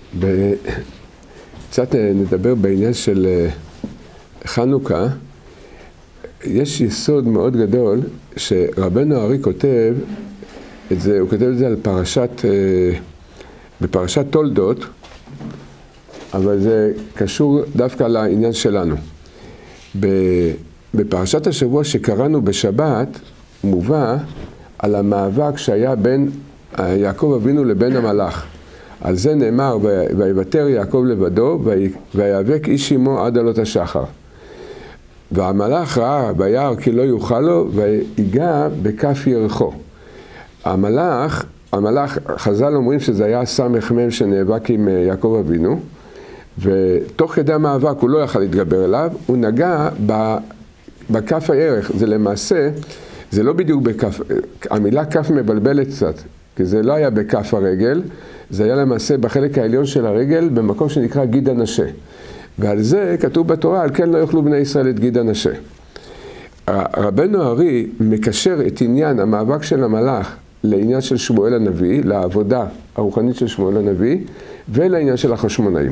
קצת נדבר בעניין של חנוכה. יש יסוד מאוד גדול שרבנו הארי כותב את זה, הוא כותב את זה על בפרשת תולדות, אבל זה קשור דווקא לעניין שלנו. בפרשת השבוע שקראנו בשבת מובא על המאבק שהיה בין יעקב אבינו לבין המלאך. על זה נאמר, ויוותר יעקב לבדו, ויאבק איש עמו עד עלות השחר. והמלאך ראה ביער כי לא יוכל לו, ויגע בכף ירחו. המלאך, חז"ל אומרים שזה היה סמ"ם שנאבק עם יעקב אבינו, ותוך כדי המאבק הוא לא יכל להתגבר אליו, הוא נגע בכף הירך. זה למעשה, זה לא בדיוק בכף, המילה כף מבלבלת קצת, כי זה לא היה בכף הרגל, זה היה למעשה בחלק העליון של הרגל, במקום שנקרא גיד הנשה. ועל זה כתוב בתורה, על כן לא יאכלו בני ישראל את גיד הנשה. רבנו הארי מקשר את עניין המאבק של המלאך לעניין של שמואל הנביא, לעבודה הרוחנית של שמואל הנביא, ולעניין של החשמונאים.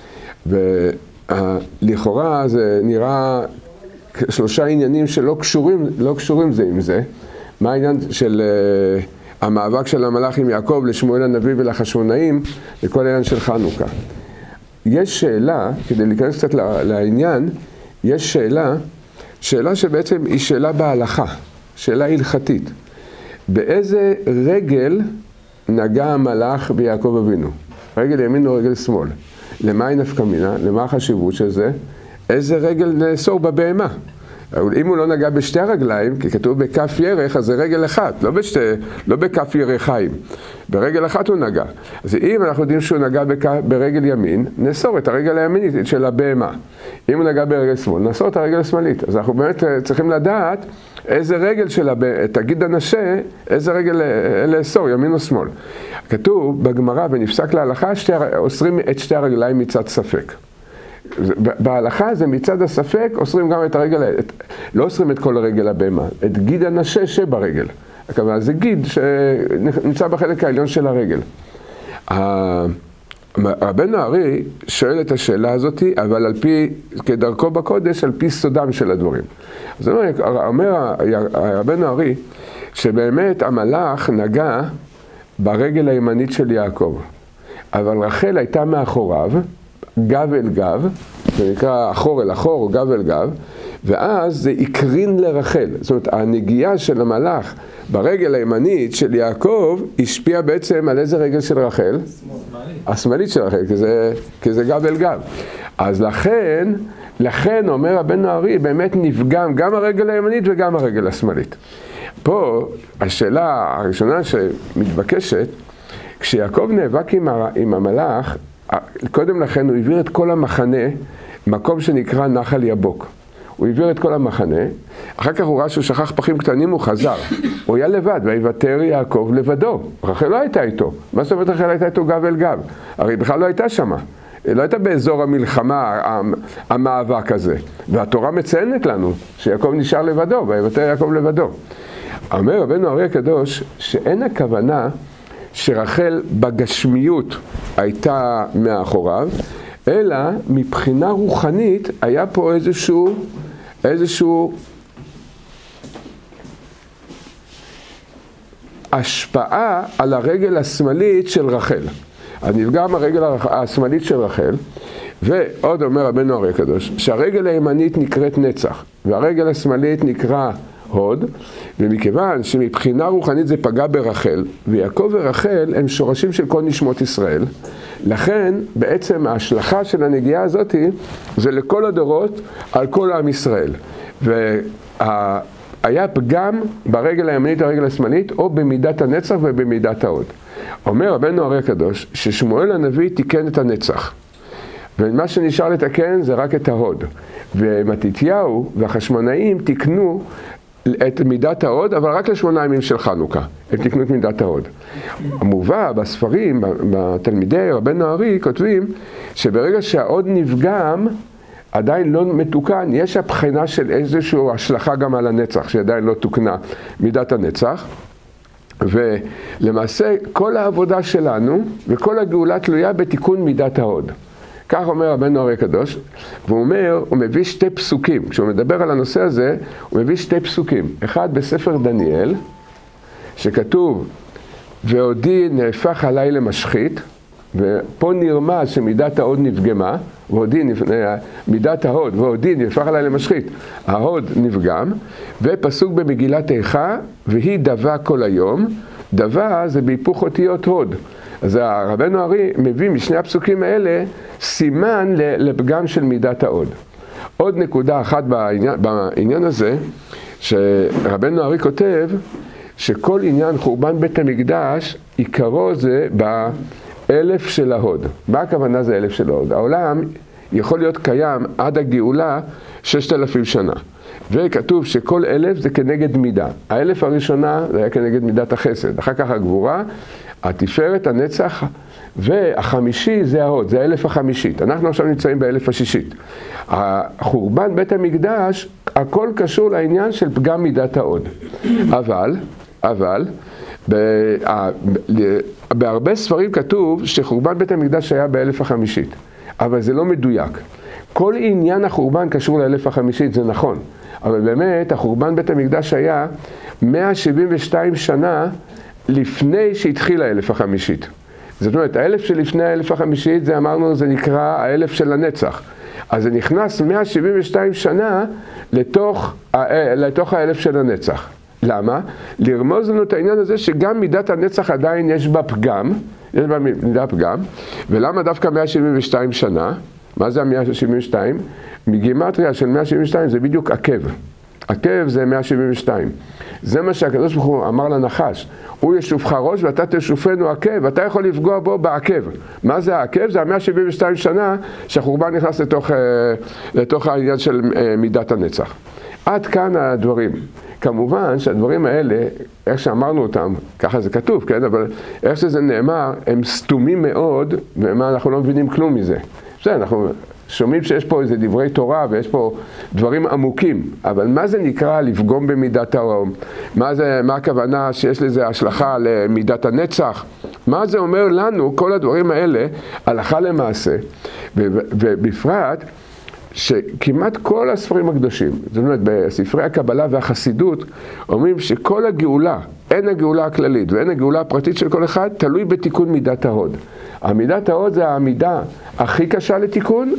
ולכאורה זה נראה שלושה עניינים שלא קשורים זה עם זה. מה העניין של המאבק של המלאך עם יעקב לשמואל הנביא ולחשמונאים, לכל העניין של חנוכה. יש שאלה, כדי להיכנס קצת לעניין, יש שאלה שבעצם היא שאלה בהלכה, שאלה הלכתית. באיזה רגל נגע המלאך ביעקב אבינו? רגל ימין או רגל שמאל? למה היא נפקא מינה? למה החשיבות של זה? איזה רגל נאסור בבהמה? אם הוא לא נגע בשתי הרגליים, כי כתוב בכף ירך, אז זה רגל אחת, לא בכף ירחיים. ברגל אחת הוא נגע. אז אם אנחנו יודעים שהוא נגע ברגל ימין, נאסור את הרגל הימינית של הבהמה. אם הוא נגע ברגל שמאל, נאסור את הרגל השמאלית. אז אנחנו באמת צריכים לדעת איזה רגל של תגיד הנשה, איזה רגל לאסור, ימין או שמאל. כתוב בגמרא ונפסק להלכה, אוסרים את שתי הרגליים מצד ספק. בהלכה זה מצד הספק, אוסרים גם את הרגל, לא אוסרים את כל הרגל הבהמה, את גיד הנשה שברגל. הכוונה זה גיד שנמצא בחלק העליון של הרגל. רבנו הארי שואל את השאלה הזאת, אבל על פי, כדרכו בקודש, על פי סודם של הדברים. אז אומר רבנו הארי, שבאמת המלאך נגע ברגל הימנית של יעקב, אבל רחל הייתה מאחוריו, גב אל גב, זה נקרא אחור אל אחור או גב אל גב, ואז זה הקרין לרחל. זאת אומרת, הנגיעה של המלאך ברגל הימנית של יעקב השפיעה בעצם על איזה רגל של רחל? השמאלית של רחל, כי זה גב אל גב. אז לכן אומר רבנו הארי, באמת נפגם גם הרגל הימנית וגם הרגל השמאלית. פה השאלה הראשונה שמתבקשת, כשיעקב נאבק עם המלאך, קודם לכן הוא העביר את כל המחנה, מקום שנקרא נחל יבוק. הוא העביר את כל המחנה, אחר כך הוא ראה שהוא שכח פחים קטנים, הוא חזר. הוא היה לבד, ויוותר יעקב לבדו. רחל לא הייתה איתו. מה זאת אומרת רחל הייתה איתו גב אל גב? הרי בכלל לא הייתה שמה. היא לא הייתה באזור המלחמה, המאבק הזה. והתורה מציינת לנו שיעקב נשאר לבדו, ויוותר יעקב לבדו. אומר רבנו הארי הקדוש שאין הכוונה שרחל בגשמיות הייתה מאחוריו, אלא מבחינה רוחנית היה פה איזשהו השפעה על הרגל השמאלית של רחל. אז נפגע מהרגל השמאלית של רחל, ועוד אומר רבנו הארי הקדוש, שהרגל הימנית נקראת נצח, והרגל השמאלית נקרא הוד, ומכיוון שמבחינה רוחנית זה פגע ברחל, ויעקב ורחל הם שורשים של כל נשמות ישראל, לכן בעצם ההשלכה של הנגיעה הזאת זה לכל הדורות על כל עם ישראל. והיה פגם ברגל הימנית והרגל השמאלית, או במידת הנצח ובמידת ההוד. אומר רבנו הארי הקדוש ששמואל הנביא תיקן את הנצח, ומה שנשאר לתקן זה רק את ההוד. ומתתיהו והחשמונאים תיקנו את מידת ההוד, אבל רק ל8 ימים של חנוכה. הם תיקנו את מידת ההוד. המובא בספרים, בתלמידי רבנו הארי, כותבים שברגע שההוד נפגם, עדיין לא מתוקן, יש הבחינה של איזושהי השלכה גם על הנצח, שעדיין לא תוקנה מידת הנצח. ולמעשה כל העבודה שלנו וכל הגאולה תלויה בתיקון מידת ההוד. כך אומר רבנו הרי הקדוש, והוא אומר, הוא מביא שתי פסוקים. כשהוא מדבר על הנושא הזה, הוא מביא שתי פסוקים. אחד בספר דניאל, שכתוב, ועודי נהפך עליי למשחית, ופה נרמז שמידת ההוד נפגמה, מידת ההוד, ועודי נהפך עליי למשחית, ההוד נפגם, ופסוק במגילת איכה, והיא דבה כל היום, דבה זה בהיפוך אותיות הוד. אז רבנו הרי מביא משני הפסוקים האלה סימן לפגם של מידת ההוד. עוד נקודה אחת בעניין הזה, שרבנו הרי כותב שכל עניין חורבן בית המקדש, עיקרו זה באלף של ההוד. מה הכוונה זה אלף של ההוד? העולם יכול להיות קיים עד הגאולה 6,000 שנה. וכתוב שכל אלף זה כנגד מידה. האלף הראשונה זה היה כנגד מידת החסד. אחר כך הגבורה, התפארת, הנצח, והחמישי זה ההוד, זה האלף החמישית. אנחנו עכשיו נמצאים באלף השישית. החורבן בית המקדש, הכל קשור לעניין של פגם מידת ההוד. אבל, בהרבה ספרים כתוב שחורבן בית המקדש היה באלף החמישית. אבל זה לא מדויק. כל עניין החורבן קשור לאלף החמישית, זה נכון. אבל באמת, החורבן בית המקדש היה 172 שנה לפני שהתחיל האלף החמישית. זאת אומרת, האלף שלפני האלף החמישית, זה אמרנו, זה נקרא האלף של הנצח. אז זה נכנס 172 שנה לתוך האלף של הנצח. למה? לרמוז לנו את העניין הזה שגם מידת הנצח עדיין יש בה פגם, ולמה דווקא 172 שנה? מה זה ה-172? מגימטריה של 172 זה בדיוק עקב. עקב זה 172. זה מה שהקדוש ברוך הוא אמר לנחש. הוא ישופך ראש ואתה תשופנו עקב, ואתה יכול לפגוע בו בעקב. מה זה העקב? זה ה-172 שנה שהחורבן נכנס לתוך העניין של מידת הנצח. עד כאן הדברים. כמובן שהדברים האלה, איך שאמרנו אותם, ככה זה כתוב, כן? אבל איך שזה נאמר, הם סתומים מאוד, ומה אנחנו לא מבינים כלום מזה. בסדר, אנחנו שומעים שיש פה איזה דברי תורה ויש פה דברים עמוקים, אבל מה זה נקרא לפגום במידת ההוד? מה הכוונה שיש לזה השלכה למידת הנצח? מה זה אומר לנו, כל הדברים האלה, הלכה למעשה, ובפרט, שכמעט כל הספרים הקדושים, זאת אומרת בספרי הקבלה והחסידות, אומרים שכל הגאולה, אין הגאולה הכללית ואין הגאולה הפרטית של כל אחד, תלוי בתיקון מידת ההוד. המידת ההוד זה העמידה הכי קשה לתיקון,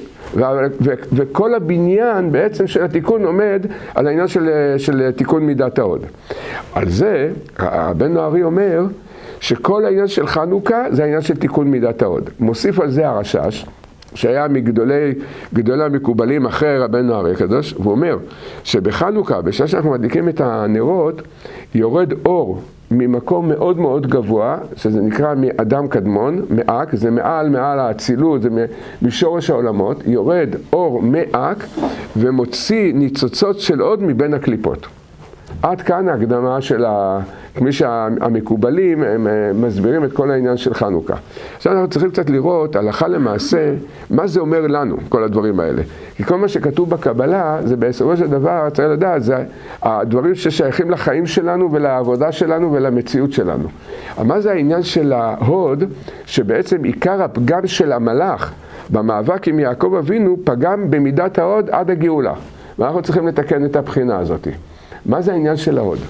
וכל הבניין בעצם של התיקון עומד על העניין של תיקון מידת ההוד. על זה רבנו הרי אומר שכל העניין של חנוכה זה העניין של תיקון מידת ההוד. מוסיף על זה הרש"ש, שהיה מגדולי המקובלים אחרי רבנו הרי הקדוש, והוא אומר שבחנוכה, בשעה שאנחנו מדליקים את הנרות, יורד אור ממקום מאוד מאוד גבוה, שזה נקרא מאדם קדמון, מאק, זה מעל האצילות, זה משורש העולמות, יורד אור מאק ומוציא ניצוצות של עוד מבין הקליפות. עד כאן ההקדמה של כמי שהמקובלים הם מסבירים את כל העניין של חנוכה. עכשיו אנחנו צריכים קצת לראות הלכה למעשה מה זה אומר לנו, כל הדברים האלה. כי כל מה שכתוב בקבלה זה בסופו של דבר, צריך לדעת, זה הדברים ששייכים לחיים שלנו ולעבודה שלנו ולמציאות שלנו. מה זה העניין של ההוד, שבעצם עיקר הפגם של המלאך במאבק עם יעקב אבינו פגם במידת ההוד עד הגאולה. ואנחנו צריכים לתקן את הבחינה הזאת. מה זה העניין של ההוד?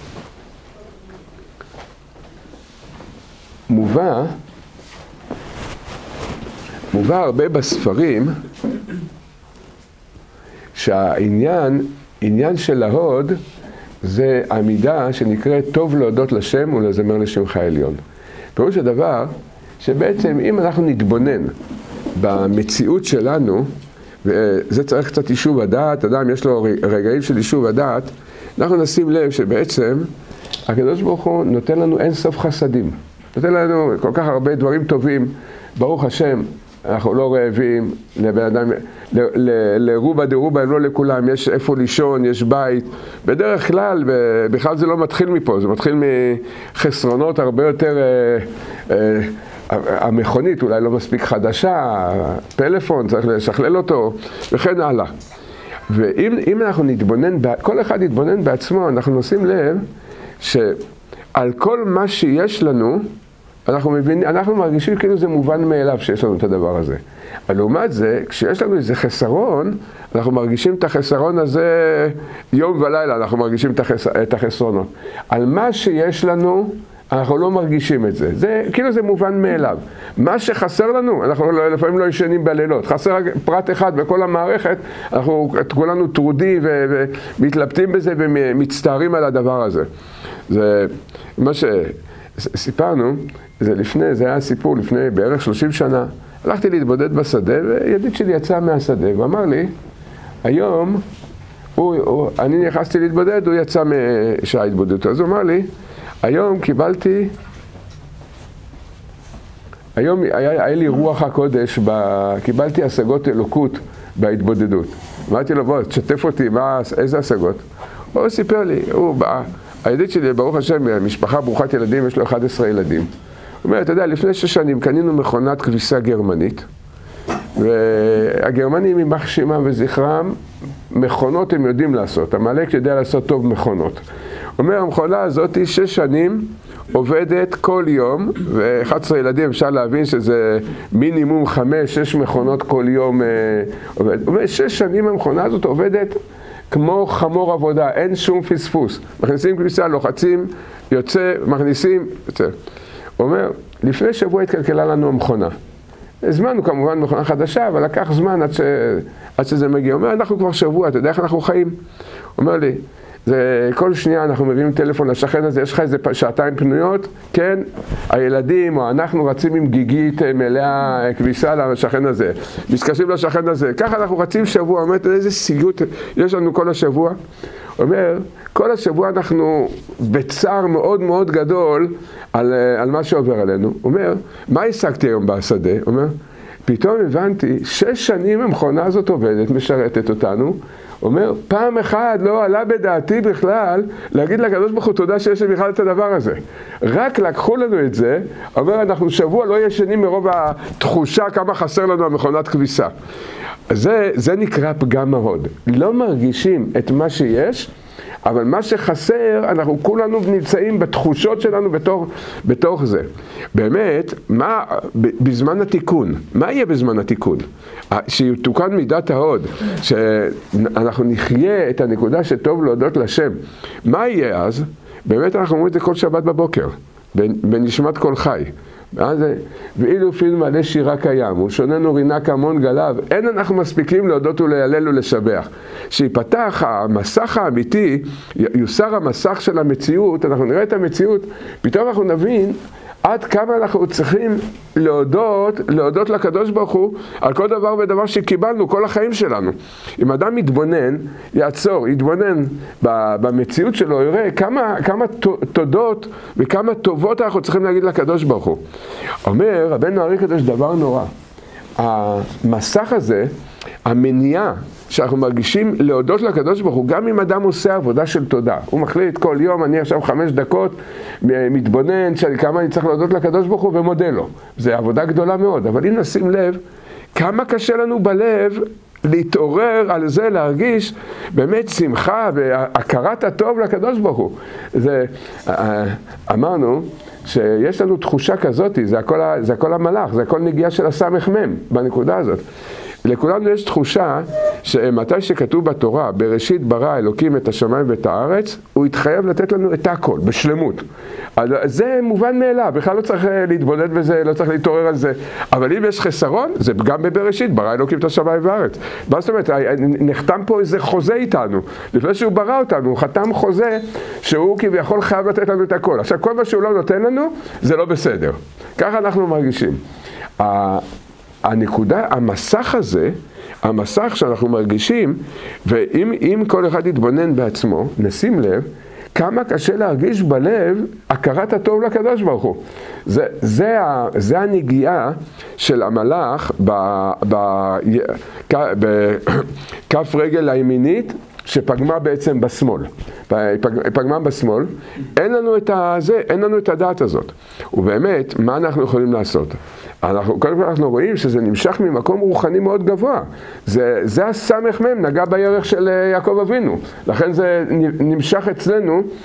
מובא הרבה בספרים שהעניין של ההוד זה עמידה שנקראת טוב להודות לשם ולזמר לשמך העליון. פירוש הדבר שבעצם אם אנחנו נתבונן במציאות שלנו, וזה צריך קצת יישוב הדעת, אדם יש לו רגעים של יישוב הדעת, אנחנו נשים לב שבעצם הקדוש ברוך הוא נותן לנו אין סוף חסדים. נותן לנו כל כך הרבה דברים טובים, ברוך השם, אנחנו לא רעבים, לבן אדם, לרובה דרובה, לא לכולם, יש איפה לישון, יש בית. בדרך כלל, בכלל זה לא מתחיל מפה, זה מתחיל מחסרונות הרבה יותר, המכונית אולי לא מספיק חדשה, פלאפון, צריך לשכלל אותו, וכן הלאה. ואם אנחנו נתבונן, כל אחד יתבונן בעצמו, אנחנו נשים לב על כל מה שיש לנו, אנחנו מרגישים כאילו זה מובן מאליו שיש לנו את הדבר הזה. לעומת זה, כשיש לנו איזה חסרון, אנחנו מרגישים את החסרון הזה יום ולילה, אנחנו מרגישים את החסרונות. על מה שיש לנו, אנחנו לא מרגישים את זה. זה כאילו זה מובן מאליו. מה שחסר לנו, אנחנו לפעמים לא ישנים בלילות. חסר פרט אחד בכל המערכת, אנחנו כולנו טרודים ומתלבטים בזה ומצטערים על הדבר הזה. זה מה שסיפרנו, זה היה סיפור לפני בערך 30 שנה. הלכתי להתבודד בשדה, וידיד שלי יצא מהשדה, ואמר לי, היום, אני נכנסתי להתבודד, הוא יצא משעה התבודדות. אז הוא אמר לי, היום היה לי רוח הקודש, קיבלתי השגות אלוקות בהתבודדות. אמרתי לו, בוא, תשתף אותי, איזה השגות? הוא סיפר לי, הידיד שלי, ברוך השם, משפחה ברוכת ילדים, יש לו 11 ילדים. הוא אומר, אתה יודע, לפני 6 שנים קנינו מכונת כביסה גרמנית, והגרמנים יימח שמם וזכרם, מכונות הם יודעים לעשות, המלאק יודע לעשות טוב מכונות. הוא אומר, המכונה הזאת 6 שנים עובדת כל יום, ו11 ילדים אפשר להבין שזה מינימום 5-6 מכונות כל יום עובדת. הוא אומר, 6 שנים המכונה הזאת עובדת כמו חמור עבודה, אין שום פספוס. מכניסים כביסה, לוחצים, יוצא, מכניסים, יוצא. הוא אומר, לפני שבוע התקלקלה לנו המכונה. הזמנו כמובן מכונה חדשה, אבל לקח זמן עד שזה מגיע. הוא אומר, אנחנו כבר שבוע, אתה יודע איך אנחנו חיים? הוא אומר לי, כל שנייה אנחנו מביאים טלפון לשכן הזה, יש לך איזה 2 שעתיים פנויות? כן, הילדים או אנחנו רצים עם גיגית מלאה כביסה לשכן הזה. מתקשרים לשכן הזה. ככה אנחנו רצים שבוע, אומרת, איזה סיוט יש לנו כל השבוע. אומר, כל השבוע אנחנו בצער מאוד מאוד גדול על מה שעובר עלינו. אומר, מה השגתי היום בשדה? אומר, פתאום הבנתי, 6 שנים המכונה הזאת עובדת, משרתת אותנו. אומר, פעם אחת לא עלה בדעתי בכלל להגיד לקדוש ברוך הוא תודה שיש לי בכלל את הדבר הזה. רק לקחו לנו את זה, אומר, אנחנו שבוע לא ישנים מרוב התחושה כמה חסר לנו המכונת כביסה. זה נקרא פגם ההוד. לא מרגישים את מה שיש, אבל מה שחסר, אנחנו כולנו נמצאים בתחושות שלנו בתוך זה. באמת, בזמן התיקון, מה יהיה בזמן התיקון? שיתוקן מידת ההוד, שאנחנו נחיה את הנקודה שטוב להודות לשם. מה יהיה אז? באמת אנחנו אומרים את זה כל שבת בבוקר, בנשמת כל חי. ואילו פיל מלא שירה קיים, הוא שוננו רינה כמון גליו, אין אנחנו מספיקים להודות ולהלל ולשבח. שיפתח המסך האמיתי, יוסר המסך של המציאות, אנחנו נראה את המציאות, פתאום אנחנו נבין עד כמה אנחנו צריכים להודות לקדוש ברוך הוא על כל דבר ודבר שקיבלנו כל החיים שלנו. אם אדם מתבונן, יתבונן במציאות שלו, יראה כמה תודות וכמה טובות אנחנו צריכים להגיד לקדוש ברוך הוא. אומר רבנו הארי הקדוש דבר נורא. המסך הזה, המניעה שאנחנו מרגישים להודות לקדוש ברוך הוא, גם אם אדם עושה עבודה של תודה. הוא מחליט כל יום, אני עכשיו 5 דקות מתבונן כמה אני צריך להודות לקדוש ברוך הוא ומודה לו. זה עבודה גדולה מאוד, אבל אם נשים לב, כמה קשה לנו בלב להתעורר על זה, להרגיש באמת שמחה והכרת הטוב לקדוש ברוך הוא. אמרנו שיש לנו תחושה כזאת, זה הכל המלאך, זה הכל נגיעה של הסמ"ם בנקודה הזאת. לכולנו יש תחושה שמתי שכתוב בתורה, בראשית ברא אלוקים את השמיים ואת הארץ, הוא התחייב לתת לנו את הכל, בשלמות. זה מובן מאליו, בכלל לא צריך להתבודד בזה, לא צריך להתעורר על זה. אבל אם יש חסרון, זה גם בבראשית, ברא אלוקים את השמיים והארץ. מה זאת אומרת, נחתם פה איזה חוזה איתנו. לפני שהוא ברא אותנו, הוא חתם חוזה שהוא כביכול חייב לתת לנו את הכל. עכשיו, כל מה שהוא לא נותן לנו, זה לא בסדר. ככה אנחנו מרגישים. הנקודה, המסך הזה, המסך שאנחנו מרגישים, ואם כל אחד יתבונן בעצמו, נשים לב, כמה קשה להרגיש בלב הכרת הטוב לקדוש ברוך הוא. זה הנגיעה של המלאך בכף רגל הימינית, שפגמה בעצם בשמאל. פגמה בשמאל, אין לנו את הדעת הזאת. ובאמת, מה אנחנו יכולים לעשות? קודם כל אנחנו רואים שזה נמשך ממקום רוחני מאוד גבוה. זה הסמ"ם, נגע בירך של יעקב אבינו. לכן זה נמשך אצלנו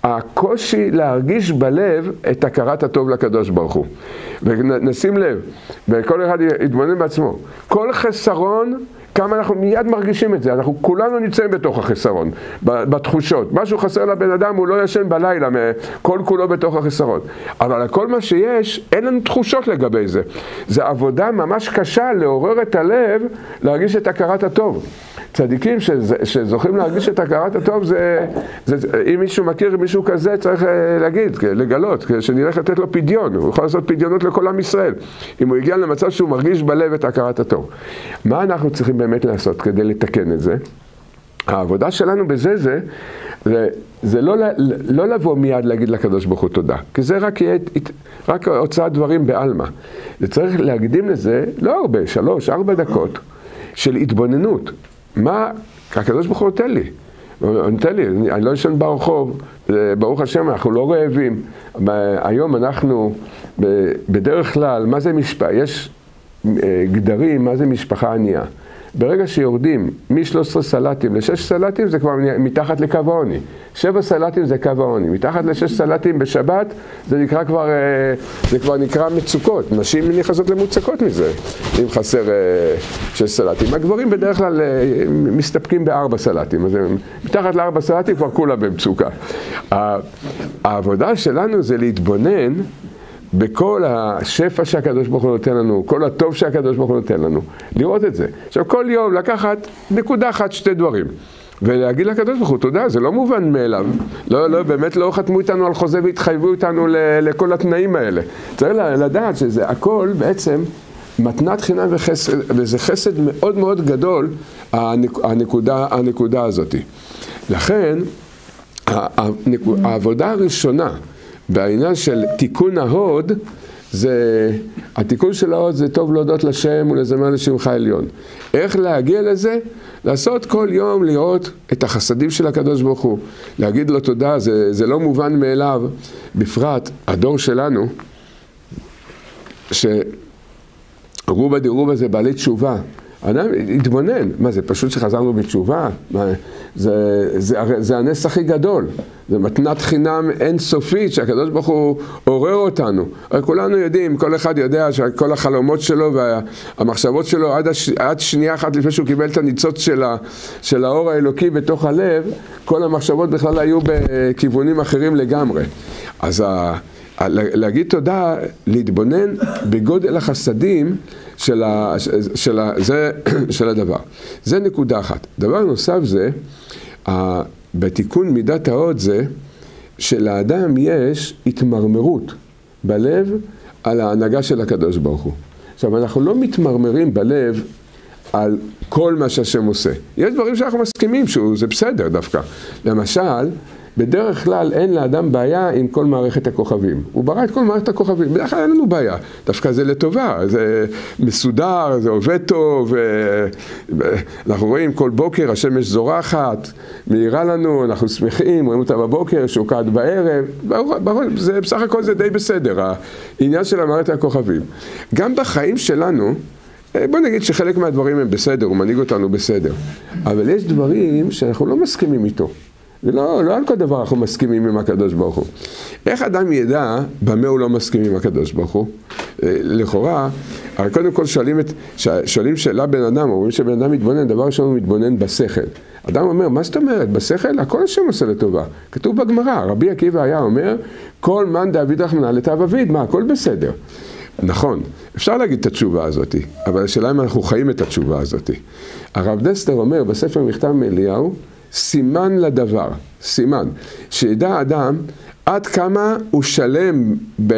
הקושי להרגיש בלב את הכרת הטוב לקדוש ברוך הוא. ונשים לב, וכל אחד יתבונן בעצמו, כל חסרון, כמה אנחנו מיד מרגישים את זה, אנחנו כולנו נמצאים בתוך החסרון, בתחושות. משהו חסר לבן אדם, הוא לא ישן בלילה, כל כולו בתוך החסרון. אבל על כל מה שיש, אין לנו תחושות לגבי זה. זה עבודה ממש קשה לעורר את הלב, להרגיש את הכרת הטוב. צדיקים שזוכים להרגיש את הכרת הטוב, אם מישהו מכיר מישהו כזה, צריך להגיד, לגלות, שנלך לתת לו פדיון, הוא יכול לעשות פדיונות לכל עם ישראל. אם הוא הגיע למצב שהוא מרגיש בלב את הכרת הטוב. מה אנחנו צריכים באמת לעשות כדי לתקן את זה? העבודה שלנו בזה זה לא לבוא מיד להגיד לקדוש ברוך הוא תודה, כי זה רק הוצאת דברים בעלמא. זה צריך להקדים לזה, לא הרבה, 3-4 דקות של התבוננות. מה הקדוש ברוך הוא נותן לי? נותן לי, אני לא ישן ברחוב, ברוך השם, אנחנו לא רעבים. היום אנחנו, בדרך כלל, מה זה משפחה? יש גדרים, מה זה משפחה ענייה. ברגע שיורדים מ-13 סלטים ל-6 סלטים, זה כבר מתחת לקו העוני. 7 סלטים זה קו העוני. מתחת ל-6 סלטים בשבת, זה כבר נקרא מצוקות. נשים נכנסות למוצקות מזה, אם חסר 6 סלטים. הגברים בדרך כלל מסתפקים ב4 סלטים. אז מתחת ל4 סלטים כבר כולה במצוקה. העבודה שלנו זה להתבונן בכל השפע שהקדוש ברוך הוא נותן לנו, כל הטוב שהקדוש ברוך הוא נותן לנו, לראות את זה. עכשיו כל יום לקחת נקודה אחת, 2 דברים, ולהגיד לקדוש ברוך הוא תודה, זה לא מובן מאליו. באמת לא חתמו איתנו על חוזה והתחייבו איתנו לכל התנאים האלה. צריך לדעת שזה הכל בעצם מתנת חינם וחסד, וזה חסד מאוד מאוד גדול, הנקודה הזאת. לכן, העבודה הראשונה, בעניין של תיקון ההוד, התיקון של ההוד זה טוב להודות לשם ולזמר לשמך עליון. איך להגיע לזה? לעשות כל יום לראות את החסדים של הקדוש ברוך הוא. להגיד לו תודה, זה לא מובן מאליו, בפרט הדור שלנו, שרובה דירובה זה בעלי תשובה. אדם התבונן, מה זה פשוט שחזרנו בתשובה? זה הנס הכי גדול, זה מתנת חינם אינסופית שהקדוש ברוך הוא עורר אותנו. כולנו יודעים, כל אחד יודע שכל החלומות שלו והמחשבות שלו עד שנייה אחת לפני שהוא קיבל את הניצוץ של האור האלוקי בתוך הלב, כל המחשבות בכלל היו בכיוונים אחרים לגמרי. אז להגיד תודה, להתבונן בגודל החסדים של הדבר. זה נקודה אחת. דבר נוסף זה, בתיקון מידת ההוד זה, שלאדם יש התמרמרות בלב על ההנהגה של הקדוש ברוך הוא. עכשיו, אנחנו לא מתמרמרים בלב על כל מה שהשם עושה. יש דברים שאנחנו מסכימים שזה בסדר דווקא. למשל, בדרך כלל אין לאדם בעיה עם כל מערכת הכוכבים. הוא ברא את כל מערכת הכוכבים, בדרך כלל אין לנו בעיה. דווקא זה לטובה, זה מסודר, זה עובד טוב, אנחנו רואים כל בוקר השמש זורחת, מאירה לנו, אנחנו שמחים, רואים אותה בבוקר, שוקעת בערב, זה, בסך הכל זה די בסדר, העניין של המערכת הכוכבים. גם בחיים שלנו, בוא נגיד שחלק מהדברים הם בסדר, הוא מנהיג אותנו בסדר, אבל יש דברים שאנחנו לא מסכימים איתו. ולא על כל דבר אנחנו מסכימים עם הקדוש ברוך הוא. איך אדם ידע במה הוא לא מסכים עם הקדוש ברוך הוא? לכאורה, הרי קודם כל שואלים שאלה בן אדם, אומרים שבן אדם מתבונן, דבר ראשון הוא מתבונן בשכל. אדם אומר, מה זאת אומרת? בשכל הכל השם עושה לטובה. כתוב בגמרא, רבי עקיבא היה אומר, כל מן דאביד רחמנא לטב אביד, מה, הכל בסדר. נכון, אפשר להגיד את התשובה הזאת, אבל השאלה אם אנחנו חיים את התשובה הזאת. הרב דסטר אומר בספר מכתב מאליהו, סימן לדבר, סימן, שידע אדם עד כמה הוא שלם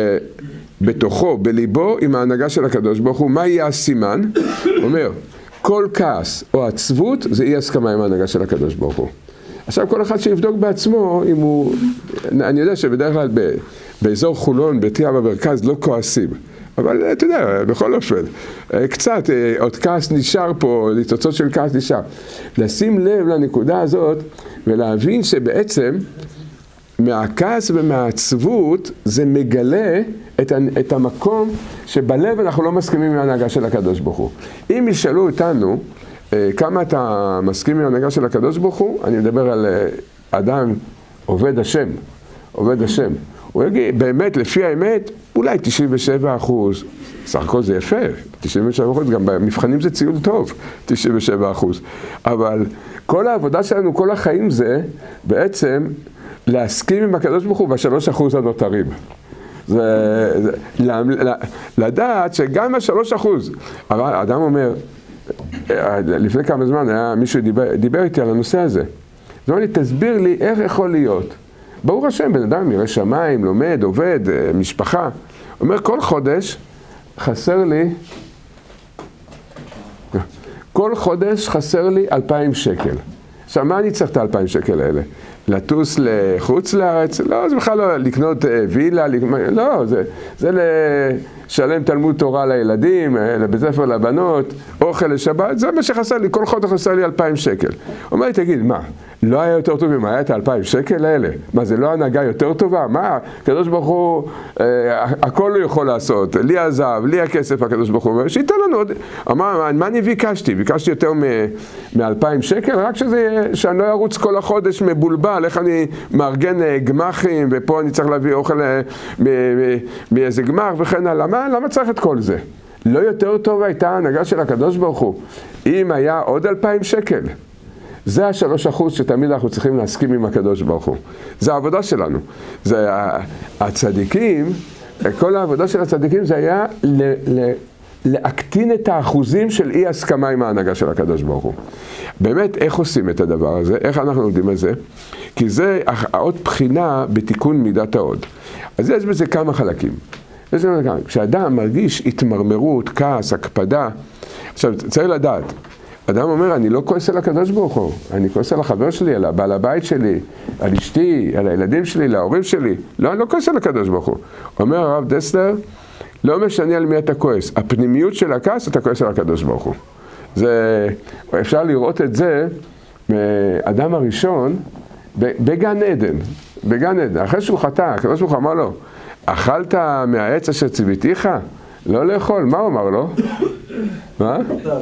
בתוכו, בליבו, עם ההנהגה של הקדוש ברוך הוא. מה יהיה הסימן? אומר, כל כעס או עצבות זה אי הסכמה עם ההנהגה של הקדוש ברוך הוא. עכשיו כל אחד שיבדוק בעצמו אם הוא, אני יודע שבדרך כלל באזור חולון, בתיה במרכז, לא כועסים. אבל אתה יודע, בכל אופן, קצת, עוד כעס נשאר פה, תוצאות של כעס נשאר. לשים לב לנקודה הזאת ולהבין שבעצם מהכעס ומהעצבות זה מגלה את המקום שבלב אנחנו לא מסכימים עם ההנהגה של הקדוש ברוך הוא. אם ישאלו אותנו כמה אתה מסכים עם ההנהגה של הקדוש ברוך הוא, אני מדבר על אדם עובד השם, עובד השם. הוא יגיד, באמת, לפי האמת, אולי 97%. סך הכל זה יפה, 97%, גם במבחנים זה ציון טוב, 97%. אבל כל העבודה שלנו, כל החיים זה בעצם להסכים עם הקדוש ברוך הוא ב3% הנותרים. לדעת שגם ה3%, אבל האדם אומר, לפני כמה זמן היה מישהו דיבר איתי על הנושא הזה. זאת אומרת, תסביר לי איך יכול להיות. ברוך השם, בן אדם ירא שמיים, לומד, עובד, משפחה. אומר, כל חודש חסר לי, כל חודש חסר לי 2,000 שקל. עכשיו, מה אני צריך את 2,000 שקל האלה? לטוס לחוץ לארץ? לא, זה בכלל לא לקנות וילה, לא, זה לשלם תלמוד תורה לילדים, לבית ספר לבנות, אוכל לשבת, זה מה שחסר לי, כל חודש חסר לי 2,000 שקל. אומר לי, תגיד, מה, לא היה יותר טוב אם היה את 2,000 שקל האלה? מה, זה לא הנהגה יותר טובה? מה, הקדוש ברוך הוא, הכל הוא יכול לעשות, לי הזהב, לי הכסף, הקדוש ברוך הוא, שייתן לנו עוד, אמר, מה אני ביקשתי? ביקשתי יותר מ-2,000 שקל, רק שאני לא ארוץ כל החודש מבולבל, איך אני מארגן גמחים, ופה אני צריך להביא אוכל מאיזה גמח וכן הלאה. למה צריך את כל זה? לא יותר טוב הייתה ההנהגה של הקדוש ברוך הוא, אם היה עוד 2,000 שקל. זה ה3% שתמיד אנחנו צריכים להסכים עם הקדוש ברוך הוא. זה העבודה שלנו. זה הצדיקים, כל העבודה של הצדיקים זה היה להקטין את האחוזים של אי הסכמה עם ההנהגה של הקדוש ברוך הוא. באמת, איך עושים את הדבר הזה? איך אנחנו לומדים את זה? כי זה עוד בחינה בתיקון מידת ההוד. אז יש בזה כמה חלקים. כשאדם מרגיש התמרמרות, כעס, הקפדה, עכשיו צריך לדעת, אדם אומר, אני לא כועס על הקדוש ברוך הוא, אני כועס על החבר שלי, על הבעל הבית שלי, על אשתי, על הילדים שלי, להורים שלי. לא, אני לא כועס על הקדוש ברוך הוא. אומר הרב דסלר, לא משנה על מי אתה כועס. הפנימיות של הכעס, אתה כועס על הקדוש ברוך הוא. אפשר לראות את זה מאדם הראשון בגן עדן. בגן עדן. אחרי שהוא חטא, הקדוש ברוך הוא אמר לו, אכלת מהעץ אשר ציוויתיך? לא לאכול. מה הוא אמר לו? מה?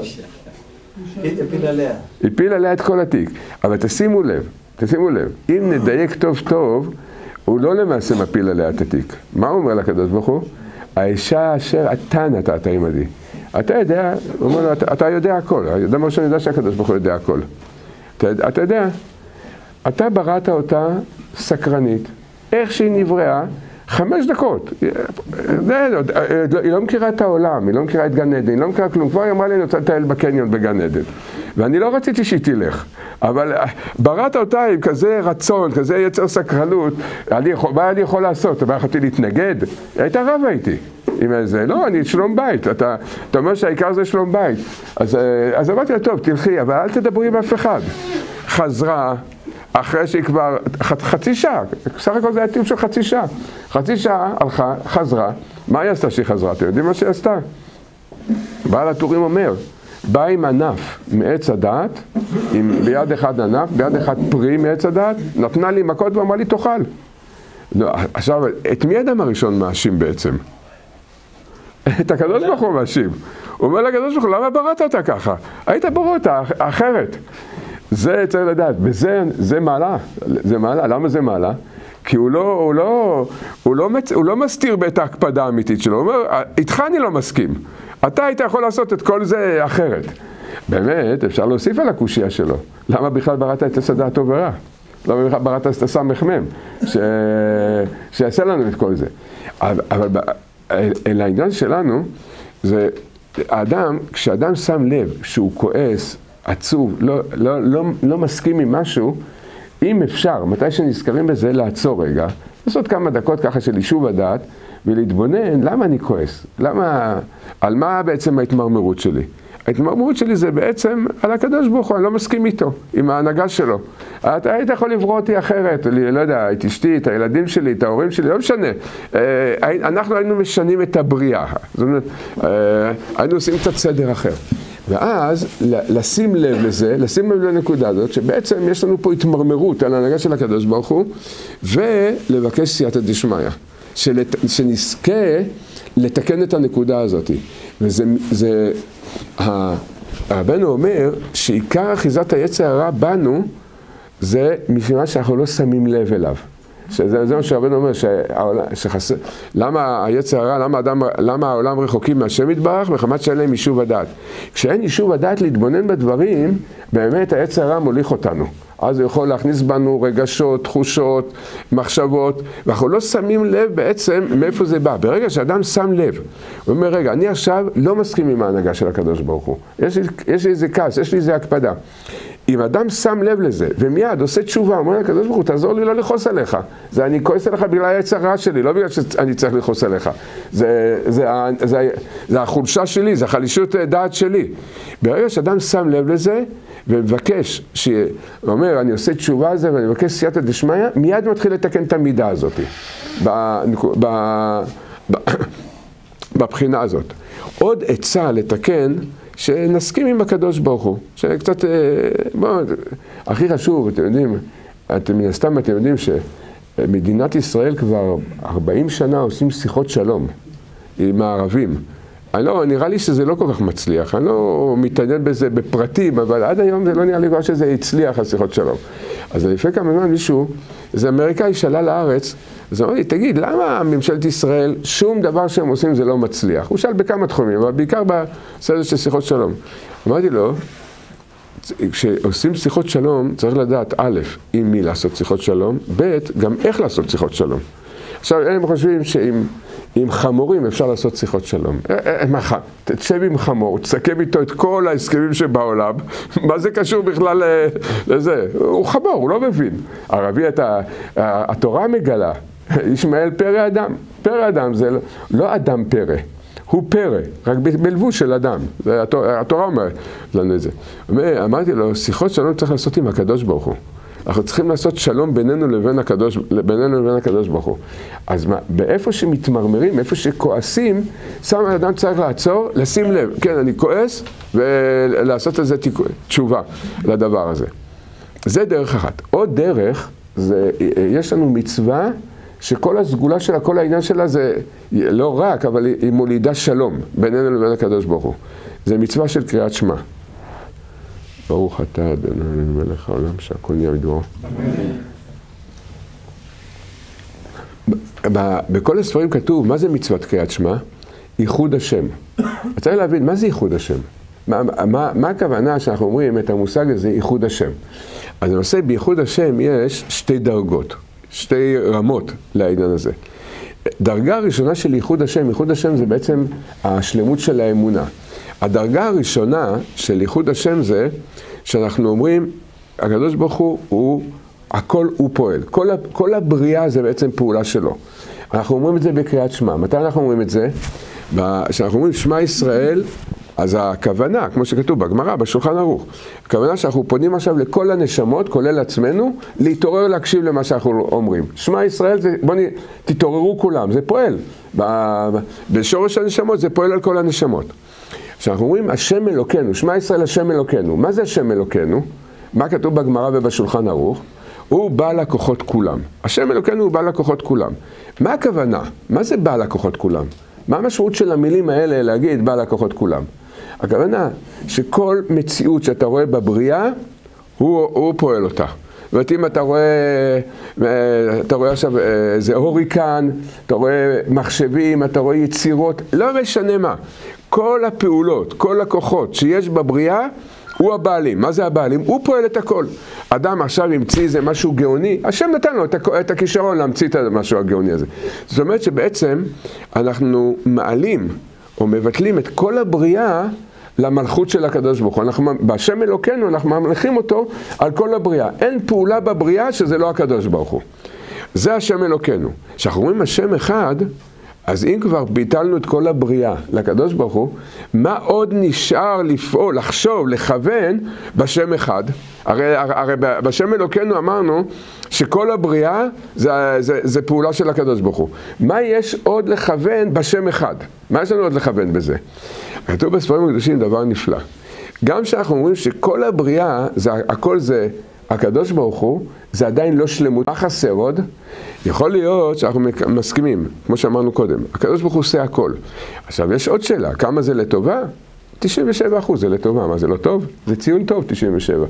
הפיל עליה. הפיל עליה את כל התיק. אבל תשימו לב, אם נדייק טוב טוב, הוא לא למעשה מפיל עליה את התיק. מה הוא אומר לקדוש ברוך הוא? האישה אשר אתה נתת עמדי. אתה יודע, הוא אומר לו, אתה יודע הכל. האדם הראשון יודע שהקדוש ברוך הוא יודע הכל. אתה יודע, אתה בראת אותה סקרנית. איך שהיא נבראה, 5 דקות. היא לא מכירה את העולם, היא לא מכירה את גן עדן, היא לא מכירה כלום. כבר היא אמרה לי, אני רוצה לטייל בקניון בגן עדן. ואני לא רציתי שהיא תלך. אבל בראת אותה עם כזה רצון, כזה יצר סקרנות, מה אני יכול לעשות? מה יכולתי להתנגד? היא הייתה רבה איתי. לא, אני שלום בית. אתה אומר שהעיקר זה שלום בית. אז אמרתי לה, טוב, תלכי, אבל אל תדברי עם אף אחד. חזרה, אחרי שהיא כבר חצי שעה, סך הכל זה היה טיול של חצי שעה. חצי שעה הלכה, חזרה. מה היא עשתה שהיא חזרה? אתם יודעים מה שהיא עשתה? בעל הטורים אומר, בא עם ענף מעץ הדעת, ביד אחד ענף, ביד אחד פרי מעץ הדעת, נתנה לי מכות ואמרה לי תאכל. לא, עכשיו, את מי האדם הראשון מאשים בעצם? את הקדוש ברוך הוא מאשים. הוא אומר לקדוש ברוך הוא, למה בראת אותה ככה? היית ברא אותה אחרת. זה צריך לדעת, זה מעלה, זה מעלה. למה זה מעלה? כי הוא לא מסתיר בית ההקפדה האמיתית שלו. הוא אומר, איתך אני לא מסכים. אתה היית יכול לעשות את כל זה אחרת. באמת, אפשר להוסיף על הקושיה שלו. למה בכלל בראת את הסדה הטוב ורע? למה בכלל בראת את הסמ"ם? שיעשה לנו את כל זה. אבל העניין שלנו, זה האדם, כשאדם שם לב שהוא כועס, עצוב, לא מסכים עם משהו, אם אפשר, מתי שנזכרים בזה, לעצור רגע, לעשות כמה דקות ככה של יישוב הדעת, ולהתבונן, למה אני כועס? על מה בעצם ההתמרמרות שלי? ההתמרמרות שלי זה בעצם על הקדוש ברוך הוא, אני לא מסכים איתו, עם ההנהגה שלו. אתה היית יכול לברוא אותי אחרת, לא יודע, את אשתי, את הילדים שלי, את ההורים שלי, לא משנה. אנחנו היינו משנים את הבריאה, זאת אומרת, היינו עושים קצת סדר אחר. ואז לשים לב לזה, לשים לב לנקודה הזאת, שבעצם יש לנו פה התמרמרות על ההנהגה של הקדוש ברוך הוא, ולבקש סייעתא דשמיא, שנזכה לתקן את הנקודה הזאת. וזה, רבנו אומר שעיקר אחיזת היצר הרע בנו, זה מפני שאנחנו לא שמים לב אליו. שזה מה שהרבנו אומר, למה היצר הרע, למה העולם רחוקים מהשם יתברך, מחמת שאין להם יישוב הדעת. כשאין יישוב הדעת להתבונן בדברים, באמת היצר הרע מוליך אותנו. אז הוא יכול להכניס בנו רגשות, תחושות, מחשבות, ואנחנו לא שמים לב בעצם מאיפה זה בא. ברגע שאדם שם לב, הוא אומר, רגע, אני עכשיו לא מסכים עם ההנהגה של הקדוש ברוך הוא. יש לי איזה כעס, יש לי איזה הקפדה. אם אדם שם לב לזה, ומיד עושה תשובה, אומר לקדוש ברוך הוא, תעזור לי לא לכעוס עליך. זה אני כועס עליך בגלל היצר הרע שלי, לא בגלל שאני צריך לכעוס עליך. זה החולשה שלי, זה החלישות דעת שלי. ברגע שאדם שם לב לזה, ומבקש, הוא אומר, אני עושה תשובה על זה, ואני מבקש סייעתא דשמיא, מיד מתחיל לתקן את המידה הזאת, בבחינה הזאת. עוד עצה לתקן, שנסכים עם הקדוש ברוך הוא, שקצת, הכי חשוב, אתם יודעים, מן הסתם אתם יודעים שמדינת ישראל כבר 40 שנה עושים שיחות שלום עם הערבים. נראה לי שזה לא כל כך מצליח, אני לא מתעניין בזה בפרטים, אבל עד היום זה לא נראה לי כבר שזה הצליח, השיחות שלום. אז לפני כמה זמן מישהו, איזה אמריקאי שאלה לארץ, אז אמר לי, תגיד, למה ממשלת ישראל, שום דבר שהם עושים זה לא מצליח? הוא שאל בכמה תחומים, אבל בעיקר בסדר של שיחות שלום. אמרתי לו, כשעושים שיחות שלום, צריך לדעת, א', עם מי לעשות שיחות שלום, ב', גם איך לעשות שיחות שלום. עכשיו, הם חושבים שעם חמורים אפשר לעשות שיחות שלום. תשב עם חמור, תסכם איתו את כל ההסכמים שבעולם, מה זה קשור בכלל לזה? הוא חמור, הוא לא מבין. ערבי, התורה מגלה, ישמעאל פרא אדם. פרא אדם זה לא אדם פרא, הוא פרא, רק בלבוש של אדם. התורה אומרת לנו את זה. אמרתי לו, שיחות שלום צריך לעשות עם הקדוש ברוך הוא. אנחנו צריכים לעשות שלום בינינו לבין הקדוש ברוך הוא. אז מה, באיפה שמתמרמרים, איפה שכועסים, שם האדם צריך לעצור, לשים לב, כן, אני כועס, ולעשות איזה תשובה לדבר הזה. זה דרך אחת. עוד דרך, יש לנו מצווה, שכל הסגולה שלה, כל העניין שלה זה לא רק, אבל היא מולידה שלום בינינו לבין הקדוש ברוך הוא. זה מצווה של קריאת שמע. ברוך אתה אדוני מלך העולם שהכל נהיה בדברו. בכל הספרים כתוב, מה זה מצוות קריאת שמע? ייחוד השם. אתה צריך להבין, מה זה ייחוד השם? מה הכוונה שאנחנו אומרים את המושג הזה, ייחוד השם? אז למעשה, בייחוד השם יש שתי דרגות, שתי רמות לעניין הזה. דרגה הראשונה של ייחוד השם זה בעצם השלמות של האמונה. הדרגה הראשונה של ייחוד השם זה שאנחנו אומרים, הקדוש ברוך הוא הכל הוא פועל. כל הבריאה זה בעצם פעולה שלו. אנחנו אומרים את זה בקריאת שמע. מתי אנחנו אומרים את זה? כשאנחנו אומרים שמע ישראל, אז הכוונה, כמו שכתוב בגמרא, בשולחן ערוך, הכוונה שאנחנו פונים עכשיו לכל הנשמות, כולל עצמנו, להתעורר להקשיב למה שאנחנו אומרים. שמע ישראל, תתעוררו כולם, זה פועל. בשורש הנשמות זה פועל על כל הנשמות. כשאנחנו אומרים השם אלוקנו, שמע ישראל השם אלוקנו, מה זה השם אלוקנו? מה כתוב בגמרא ובשולחן ערוך? הוא בעל הכוחות כולם. השם אלוקנו הוא בעל הכוחות כולם. מה הכוונה? מה זה בעל הכוחות כולם? מה המשמעות של המילים האלה להגיד בעל הכוחות כולם? הכוונה שכל מציאות שאתה רואה בבריאה, הוא פועל אותה. זאת אומרת, אם אתה רואה עכשיו איזה הוריקן, אתה רואה מחשבים, אתה רואה יצירות, לא משנה מה. כל הפעולות, כל הכוחות שיש בבריאה, הוא הבעלים. מה זה הבעלים? הוא פועל את הכל. אדם עכשיו ימציא איזה משהו גאוני, השם נתן לו את הכישרון להמציא את המשהו הגאוני הזה. זאת אומרת שבעצם אנחנו מעלים או מבטלים את כל הבריאה למלכות של הקדוש ברוך הוא. בשם אלוקנו אנחנו ממלכים אותו על כל הבריאה. אין פעולה בבריאה שזה לא הקדוש ברוך הוא. זה השם אלוקנו. כשאנחנו אומרים השם אחד, אז אם כבר ביטלנו את כל הבריאה לקדוש ברוך הוא, מה עוד נשאר לפעול, לחשוב, לכוון בשם אחד? הרי בשם אלוקנו אמרנו שכל הבריאה זה פעולה של הקדוש ברוך הוא. מה יש עוד לכוון בשם אחד? מה יש לנו עוד לכוון בזה? כתוב בספרים הקדושים דבר נפלא. גם שאנחנו אומרים שכל הבריאה, הכל זה הקדוש ברוך הוא, זה עדיין לא שלמות. מה חסר עוד? יכול להיות שאנחנו מסכימים, כמו שאמרנו קודם, הקדוש ברוך הוא עושה הכל. עכשיו יש עוד שאלה, כמה זה לטובה? 90% 97% זה לטובה. מה זה לא טוב? זה ציון טוב, 97.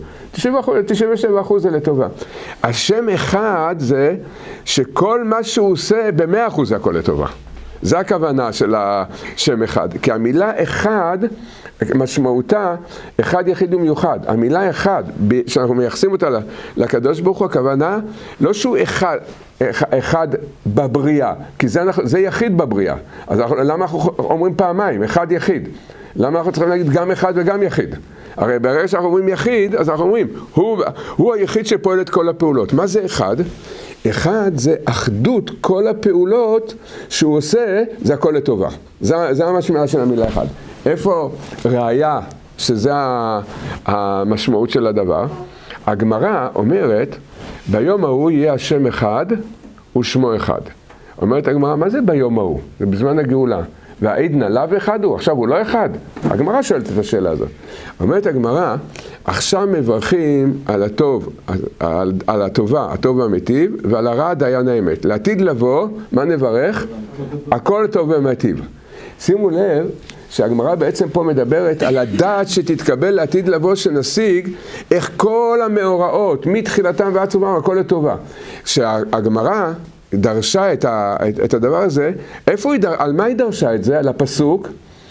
97% זה לטובה. השם אחד זה שכל מה שהוא עושה ב100% זה הכל לטובה. זה הכוונה של השם אחד. כי המילה אחד, משמעותה, אחד יחיד ומיוחד. המילה אחד, שאנחנו מייחסים אותה לקדוש ברוך הוא, הכוונה, לא שהוא אחד בבריאה, כי זה יחיד בבריאה. אז למה אנחנו אומרים פעמיים, אחד יחיד? למה אנחנו צריכים להגיד גם אחד וגם יחיד? הרי ברגע שאנחנו אומרים יחיד, אז אנחנו אומרים, הוא היחיד שפועל את כל הפעולות. מה זה אחד? אחד זה אחדות כל הפעולות שהוא עושה, זה הכל לטובה. זה המשמעות של המילה אחד. איפה ראיה שזה המשמעות של הדבר? הגמרא אומרת, ביום ההוא יהיה השם אחד ושמו אחד. אומרת הגמרא, מה זה ביום ההוא? זה בזמן הגאולה. והעידנא לאו אחד הוא, עכשיו הוא לא אחד. הגמרא שואלת את השאלה הזאת. אומרת הגמרא, עכשיו מברכים על הטוב, על הטובה, הטוב והמיטיב, ועל הרע דיין האמת. לעתיד לבוא, מה נברך? הכל טוב ומיטיב. שימו לב שהגמרא בעצם פה מדברת על הדעת שתתקבל לעתיד לבוא, שנשיג איך כל המאורעות מתחילתם ועד סופם הכל לטובה. שהגמרא דרשה את הדבר הזה, על מה היא דרשה את זה? על הפסוק,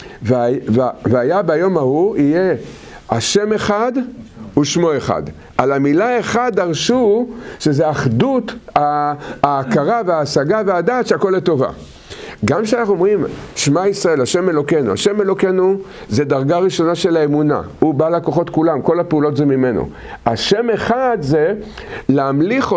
והיה ביום ההוא יהיה השם אחד ושמו אחד. על המילה אחד דרשו שזה אחדות ההכרה וההשגה והדעת שהכל לטובה. גם כשאנחנו אומרים שמע ישראל, השם אלוקינו, השם אלוקינו זה דרגה ראשונה של האמונה, הוא בעל הכוחות כולם, כל הפעולות זה ממנו. השם אחד זה להמליך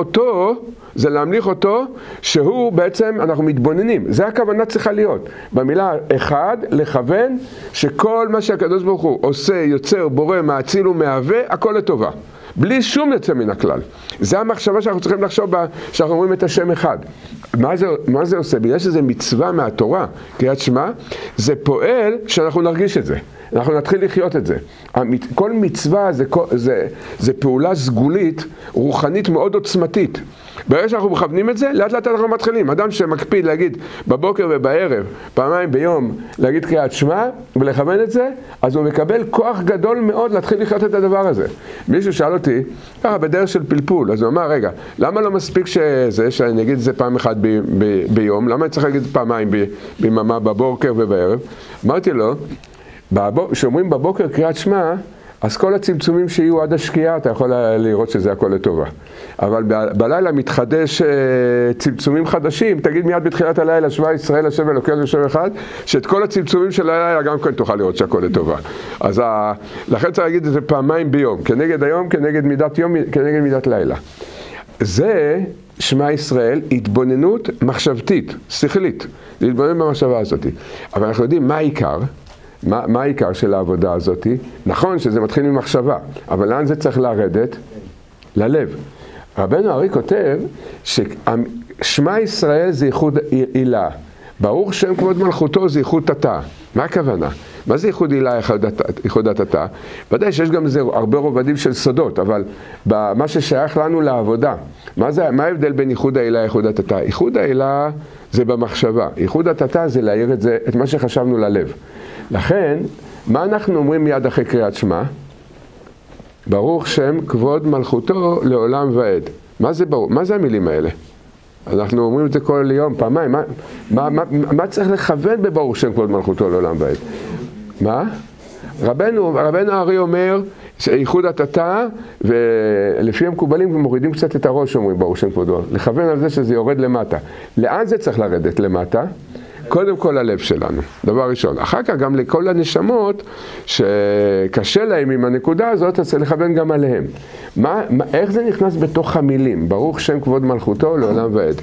אותו, שהוא בעצם, אנחנו מתבוננים, זה הכוונה צריכה להיות. במילה אחד, לכוון שכל מה שהקדוש ברוך הוא עושה, יוצר, בורא, מאציל ומהווה, הכל לטובה. בלי שום יוצא מן הכלל. זה המחשבה שאנחנו צריכים לחשוב שאנחנו אומרים את השם אחד. מה זה עושה? בגלל שזה מצווה מהתורה, קריאת שמע, זה פועל שאנחנו נרגיש את זה. אנחנו נתחיל לחיות את זה. כל מצווה זה פעולה סגולית, רוחנית מאוד עוצמתית. ברגע שאנחנו מכוונים את זה, לאט לאט אנחנו מתחילים. אדם שמקפיד להגיד בבוקר ובערב, פעמיים ביום, להגיד קריאת שמע ולכוון את זה, אז הוא מקבל כוח גדול מאוד להתחיל לחיות את הדבר הזה. מישהו שאל אותי, בדרך של פלפול, אז הוא אמר, רגע, למה לא מספיק שאני אגיד את זה פעם אחת ביום? למה אני צריך להגיד פעמיים ביממה, בבוקר ובערב? אמרתי לו, כשאומרים בבוקר קריאת שמע, אז כל הצמצומים שיהיו עד השקיעה, אתה יכול לראות שזה הכל לטובה. אבל בלילה מתחדש צמצומים חדשים, תגיד מיד בתחילת הלילה, שמע ישראל, השם אלוקינו השם אחד, שאת כל הצמצומים של הלילה גם כן תוכל לראות שהכל לטובה. אז לכן צריך להגיד את זה פעמיים ביום, כנגד היום, כנגד מידת יום, כנגד מידת לילה. זה שמע ישראל, התבוננות מחשבתית, שכלית, להתבונן במחשבה הזאת. אבל אנחנו יודעים מה העיקר? מה העיקר של העבודה הזאת? נכון שזה מתחיל ממחשבה, אבל לאן זה צריך לרדת? ללב. רבנו הארי כותב ששמע ישראל זה ייחוד עילה. ברוך שם כבוד מלכותו זה ייחוד תתה. מה הכוונה? מה זה ייחוד עילה, ייחוד התתה? ודאי שיש גם איזה הרבה רובדים של סודות, אבל מה ששייך לנו לעבודה, מה ההבדל בין ייחוד העילה לייחוד התתה? ייחוד העילה זה במחשבה, ייחוד התתה זה להעיר את מה שחשבנו ללב. לכן, מה אנחנו אומרים מיד אחרי קריאת שמע? ברוך שם כבוד מלכותו לעולם ועד. מה זה המילים האלה? אנחנו אומרים את זה כל יום, פעמיים. מה צריך לכוון בברוך שם כבוד מלכותו לעולם ועד? מה? רבנו הארי אומר ייחוד התתה, ולפי המקובלים מורידים קצת את הראש, אומרים ברוך שם כבודו. לכוון על זה שזה יורד למטה. לאן זה צריך לרדת למטה? קודם כל הלב שלנו, דבר ראשון. אחר כך גם לכל הנשמות שקשה להם עם הנקודה הזאת, אז לכוון גם עליהם. איך זה נכנס בתוך המילים? ברוך שם כבוד מלכותו לעולם ועד.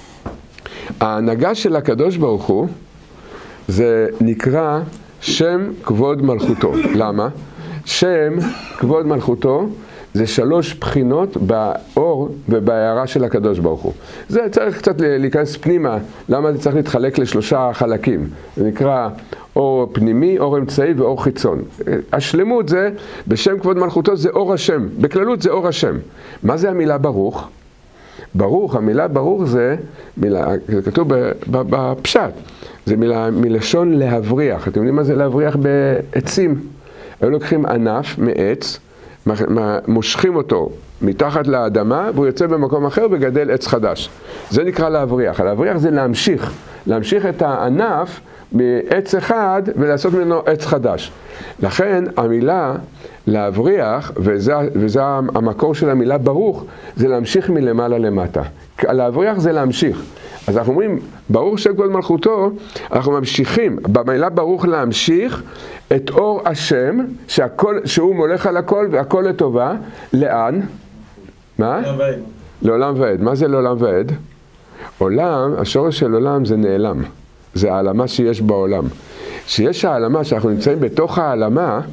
ההנהגה של הקדוש ברוך הוא, זה נקרא שם כבוד מלכותו. למה? שם כבוד מלכותו זה 3 בחינות באור ובהערה של הקדוש ברוך הוא. זה צריך קצת להיכנס פנימה, למה זה צריך להתחלק ל3 חלקים. זה נקרא אור פנימי, אור אמצעי ואור חיצון. השלמות זה, בשם כבוד מלכותו זה אור השם, בכללות זה אור השם. מה זה המילה ברוך? ברוך, המילה ברוך זה מילה, זה כתוב בפשט, זה מילה מלשון להבריח. אתם יודעים מה זה להבריח בעצים? היו לוקחים ענף מעץ, מושכים אותו מתחת לאדמה, והוא יוצא במקום אחר וגדל עץ חדש. זה נקרא להבריח. להבריח זה להמשיך את הענף מעץ אחד ולעשות ממנו עץ חדש. לכן המילה להבריח, וזה המקור של המילה ברוך, זה להמשיך מלמעלה למטה. להבריח זה להמשיך. אז אנחנו אומרים, ברוך שם כבוד מלכותו, אנחנו ממשיכים במילה ברוך להמשיך את אור השם, שהוא מולך על הכל והכל לטובה. לאן? מה? לעולם ועד. מה זה לעולם ועד? עולם, השורש של עולם זה נעלם. זה העלמה שיש בעולם. שיש העלמה, שאנחנו נמצאים בתוך העלמה,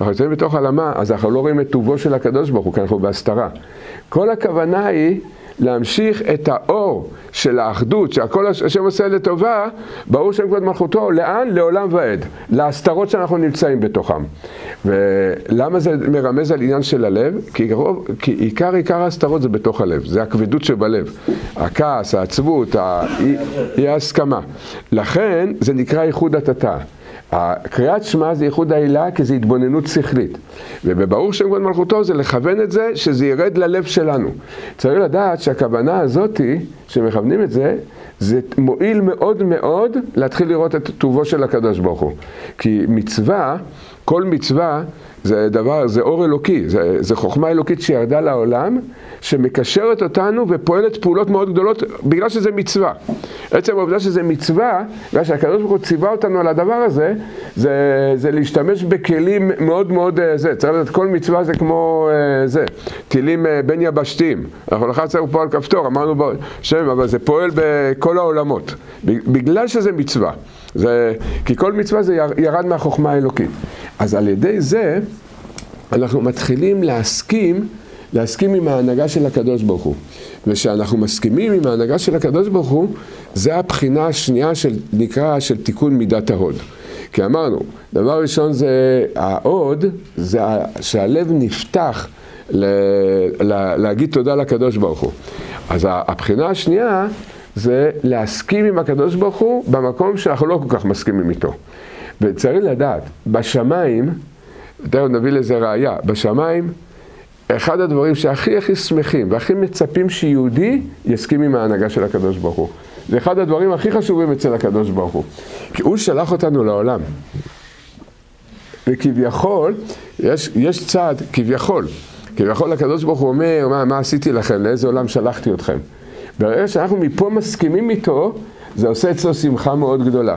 אז אנחנו לא רואים את טובו של הקדוש ברוך הוא, כי אנחנו בהסתרה. כל הכוונה היא להמשיך את האור של האחדות, שהכל השם עושה לטובה, ברור שם כבוד מלכותו, לאן? לעולם ועד. להסתרות שאנחנו נמצאים בתוכם. ולמה זה מרמז על עניין של הלב? כי עיקר ההסתרות זה בתוך הלב, זה הכבדות שבלב. הכעס, העצבות, היא ההסכמה. לכן זה נקרא ייחוד התתה. הקריאת שמע זה ייחוד העילה, כי זה התבוננות שכלית. ובברוך שם כבוד מלכותו זה לכוון את זה, שזה ירד ללב שלנו. צריך לדעת שהכוונה הזאת, שמכוונים את זה, זה מועיל מאוד מאוד להתחיל לראות את טובו של הקדוש ברוך הוא. כי מצווה, כל מצווה, זה אור אלוקי, זה חוכמה אלוקית שירדה לעולם, שמקשרת אותנו ופועלת פעולות מאוד גדולות בגלל שזה מצווה. עצם העובדה שזה מצווה, בגלל שהקדוש ברוך הוא ציווה אותנו על הדבר הזה, זה להשתמש בכלים מאוד מאוד צריך לדעת, כל מצווה זה כמו טילים בין יבשתיים. אנחנו לחצנו פה על כפתור, אמרנו שם, אבל זה פועל בכל העולמות, בגלל שזה מצווה. כי כל מצווה זה ירד מהחוכמה האלוקית. אז על ידי זה אנחנו מתחילים להסכים עם ההנהגה של הקדוש ברוך הוא. ושאנחנו מסכימים עם ההנהגה של הקדוש ברוך הוא, זה הבחינה השנייה נקרא של תיקון מידת ההוד. כי אמרנו, דבר ראשון זה ההוד, זה שהלב נפתח להגיד תודה לקדוש ברוך הוא. אז הבחינה השנייה זה להסכים עם הקדוש ברוך הוא במקום שאנחנו לא כל כך מסכימים איתו. וצריך לדעת, בשמיים, נביא לזה ראיה, בשמיים, אחד הדברים שהכי שמחים והכי מצפים שיהודי יסכים עם ההנהגה של הקדוש ברוך הוא. זה אחד הדברים הכי חשובים אצל הקדוש ברוך הוא. כי הוא שלח אותנו לעולם. וכביכול, יש צד, כביכול הקדוש ברוך הוא אומר, מה עשיתי לכם, לאיזה עולם שלחתי אתכם. ברגע שאנחנו מפה מסכימים איתו, זה עושה אצלו שמחה מאוד גדולה.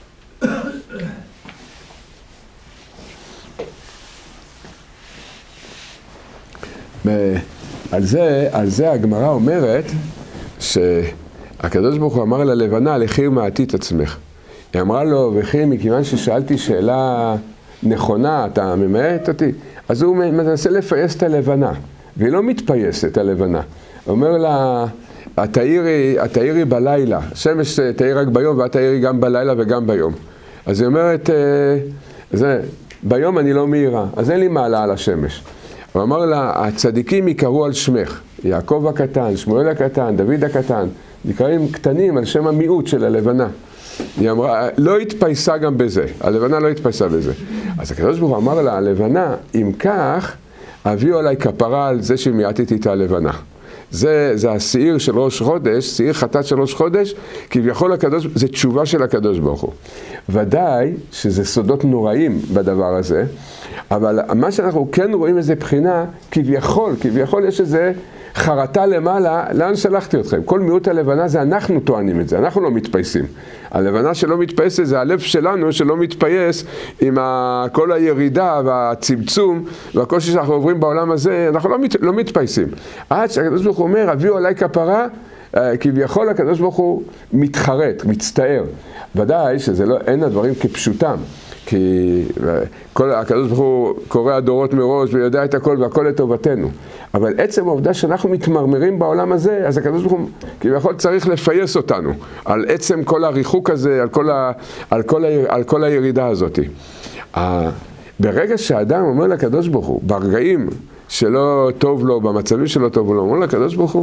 על זה הגמרא אומרת שהקדוש ברוך הוא אמר ללבנה, לכי ומעטי את עצמך. היא אמרה לו, וכי מכיוון ששאלתי שאלה נכונה, אתה ממעט אותי? אז הוא מנסה לפייס את הלבנה, והיא לא מתפייסת הלבנה. הוא אומר לה, את תאירי בלילה, שמש תאיר רק ביום ואת תאירי גם בלילה וגם ביום. אז היא אומרת, ביום אני לא מאירה, אז אין לי מעלה על השמש. הוא אמר לה, הצדיקים יקראו על שמך, יעקב הקטן, שמואל הקטן, דוד הקטן, נקראים קטנים על שם המיעוט של הלבנה. היא אמרה, לא התפייסה גם בזה, הלבנה לא התפייסה בזה. אז הקדוש ברוך הוא אמר לה, הלבנה, אם כך, הביאו עליי כפרה על זה שמעטתי את הלבנה. זה השעיר של ראש חודש, שעיר חטאת של ראש חודש, כביכול זה תשובה של הקדוש ברוך הוא. ודאי שזה סודות נוראים בדבר הזה, אבל מה שאנחנו כן רואים איזה בחינה, כביכול יש איזה חרטה למעלה, לאן שלחתי אתכם? כל מיעוט הלבנה זה אנחנו טוענים את זה, אנחנו לא מתפייסים. הלבנה שלא מתפייסת זה הלב שלנו שלא מתפייס עם כל הירידה והצמצום והקושי שאנחנו עוברים בעולם הזה, אנחנו לא מתפייסים. עד שהקדוש ברוך הוא אומר, הביאו עליי כפרה, כביכול הקדוש ברוך הוא מתחרט, מצטער. ודאי אין הדברים כפשוטם. כי הקדוש ברוך הוא קורא הדורות מראש ויודע את הכל והכל לטובתנו. אבל עצם העובדה שאנחנו מתמרמרים בעולם הזה, אז הקדוש ברוך הוא כביכול צריך לפייס אותנו על עצם כל הריחוק הזה, על כל הירידה הזאת. ברגע שהאדם אומר לקדוש ברוך הוא, ברגעים שלא טוב לו, במצבים שלא טוב לו, אומר לקדוש ברוך הוא,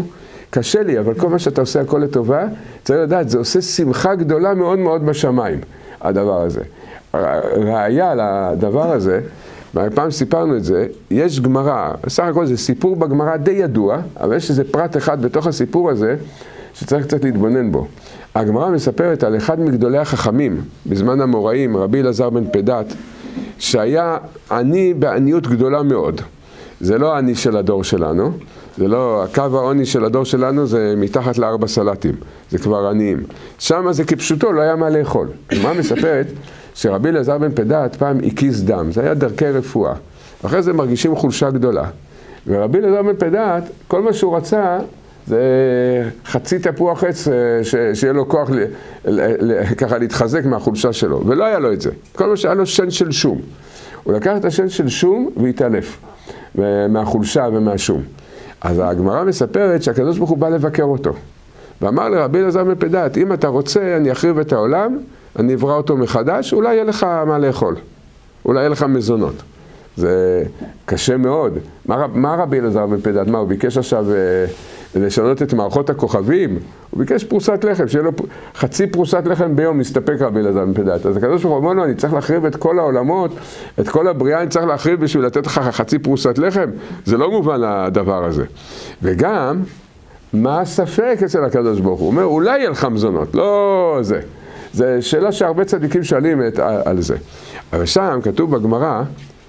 קשה לי, אבל כל מה שאתה עושה הכל לטובה, צריך לדעת, זה עושה שמחה גדולה מאוד מאוד בשמיים, הדבר הזה. ראיה לדבר הזה, פעם סיפרנו את זה, יש גמרא, סך הכל זה סיפור בגמרא די ידוע, אבל יש איזה פרט אחד בתוך הסיפור הזה, שצריך קצת להתבונן בו. הגמרא מספרת על אחד מגדולי החכמים, בזמן המוראים, רבי אלעזר בן פדת, שהיה עני בעניות גדולה מאוד. זה לא העני של הדור שלנו, זה לא, הקו העוני של הדור שלנו זה מתחת ל4 סלטים, זה כבר עניים. שם זה כפשוטו, לא היה מה לאכול. הגמרא מספרת שרבי אלעזר בן פדת פעם הקיז דם, זה היה דרכי רפואה. אחרי זה מרגישים חולשה גדולה. ורבי אלעזר בן פדת, כל מה שהוא רצה, זה חצי תפוח עץ, שיהיה לו כוח ככה להתחזק מהחולשה שלו. ולא היה לו את זה. כל מה שהיה לו שן של שום. הוא לקח את השן של שום והתעלף מהחולשה ומהשום. אז הגמרא מספרת שהקדוש ברוך הוא בא לבקר אותו. ואמר לרבי אלעזר בן פדת, אם אתה רוצה, אני אחריב את העולם, אני אברא אותו מחדש, אולי יהיה לך מה לאכול. אולי יהיה לך מזונות. זה קשה מאוד. מה רבי אלעזר בן פדת? מה, הוא ביקש עכשיו לשנות את מערכות הכוכבים? הוא ביקש פרוסת לחם, שיהיה לו חצי פרוסת לחם ביום, מסתפק רבי אלעזר בן פדת. אז הקדוש ברוך הוא אומר לו, אני צריך להחריב את כל העולמות, את כל הבריאה אני צריך להחריב בשביל לתת לך חצי פרוסת לחם? זה לא מובן הדבר הזה. וגם, מה הספק אצל הקדוש ברוך הוא? הוא אומר, אולי יהיה לך מזונות, לא זה. זו שאלה שהרבה צדיקים שואלים על זה. אבל שם כתוב בגמרא,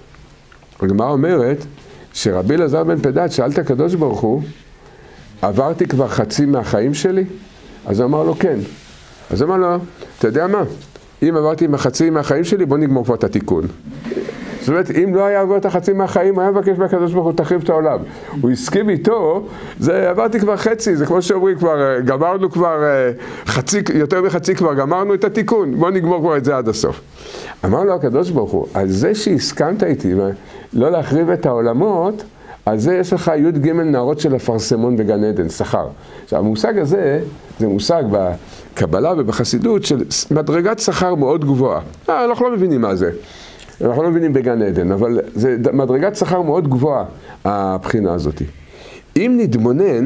הגמרא אומרת שרבי אלעזר בן פדת שאל את הקדוש ברוך הוא, עברתי כבר חצי מהחיים שלי? אז הוא אמר לו כן. אז הוא אמר לו, אתה יודע מה? אם עברתי חצי מהחיים שלי, בוא נגמור כבר את התיקון. זאת אומרת, אם לא היה עבור את החצי מהחיים, הוא היה מבקש מהקדוש ברוך הוא, תחריב את העולם. הוא הסכים איתו, זה עברתי כבר חצי, זה כמו שאומרים כבר, גמרנו כבר חצי, יותר מחצי כבר גמרנו את התיקון, בוא נגמור כבר את זה עד הסוף. אמר לו הקדוש ברוך הוא, על זה שהסכמת איתי, לא להחריב את העולמות, על זה יש לך י' נערות של אפרסמון בגן עדן, שכר. עכשיו, המושג הזה, זה מושג בקבלה ובחסידות של מדרגת שכר מאוד גבוהה. אנחנו לא מבינים מה זה. אנחנו לא מבינים בגן עדן, אבל זה מדרגת שכר מאוד גבוהה, הבחינה הזאת. אם נתבונן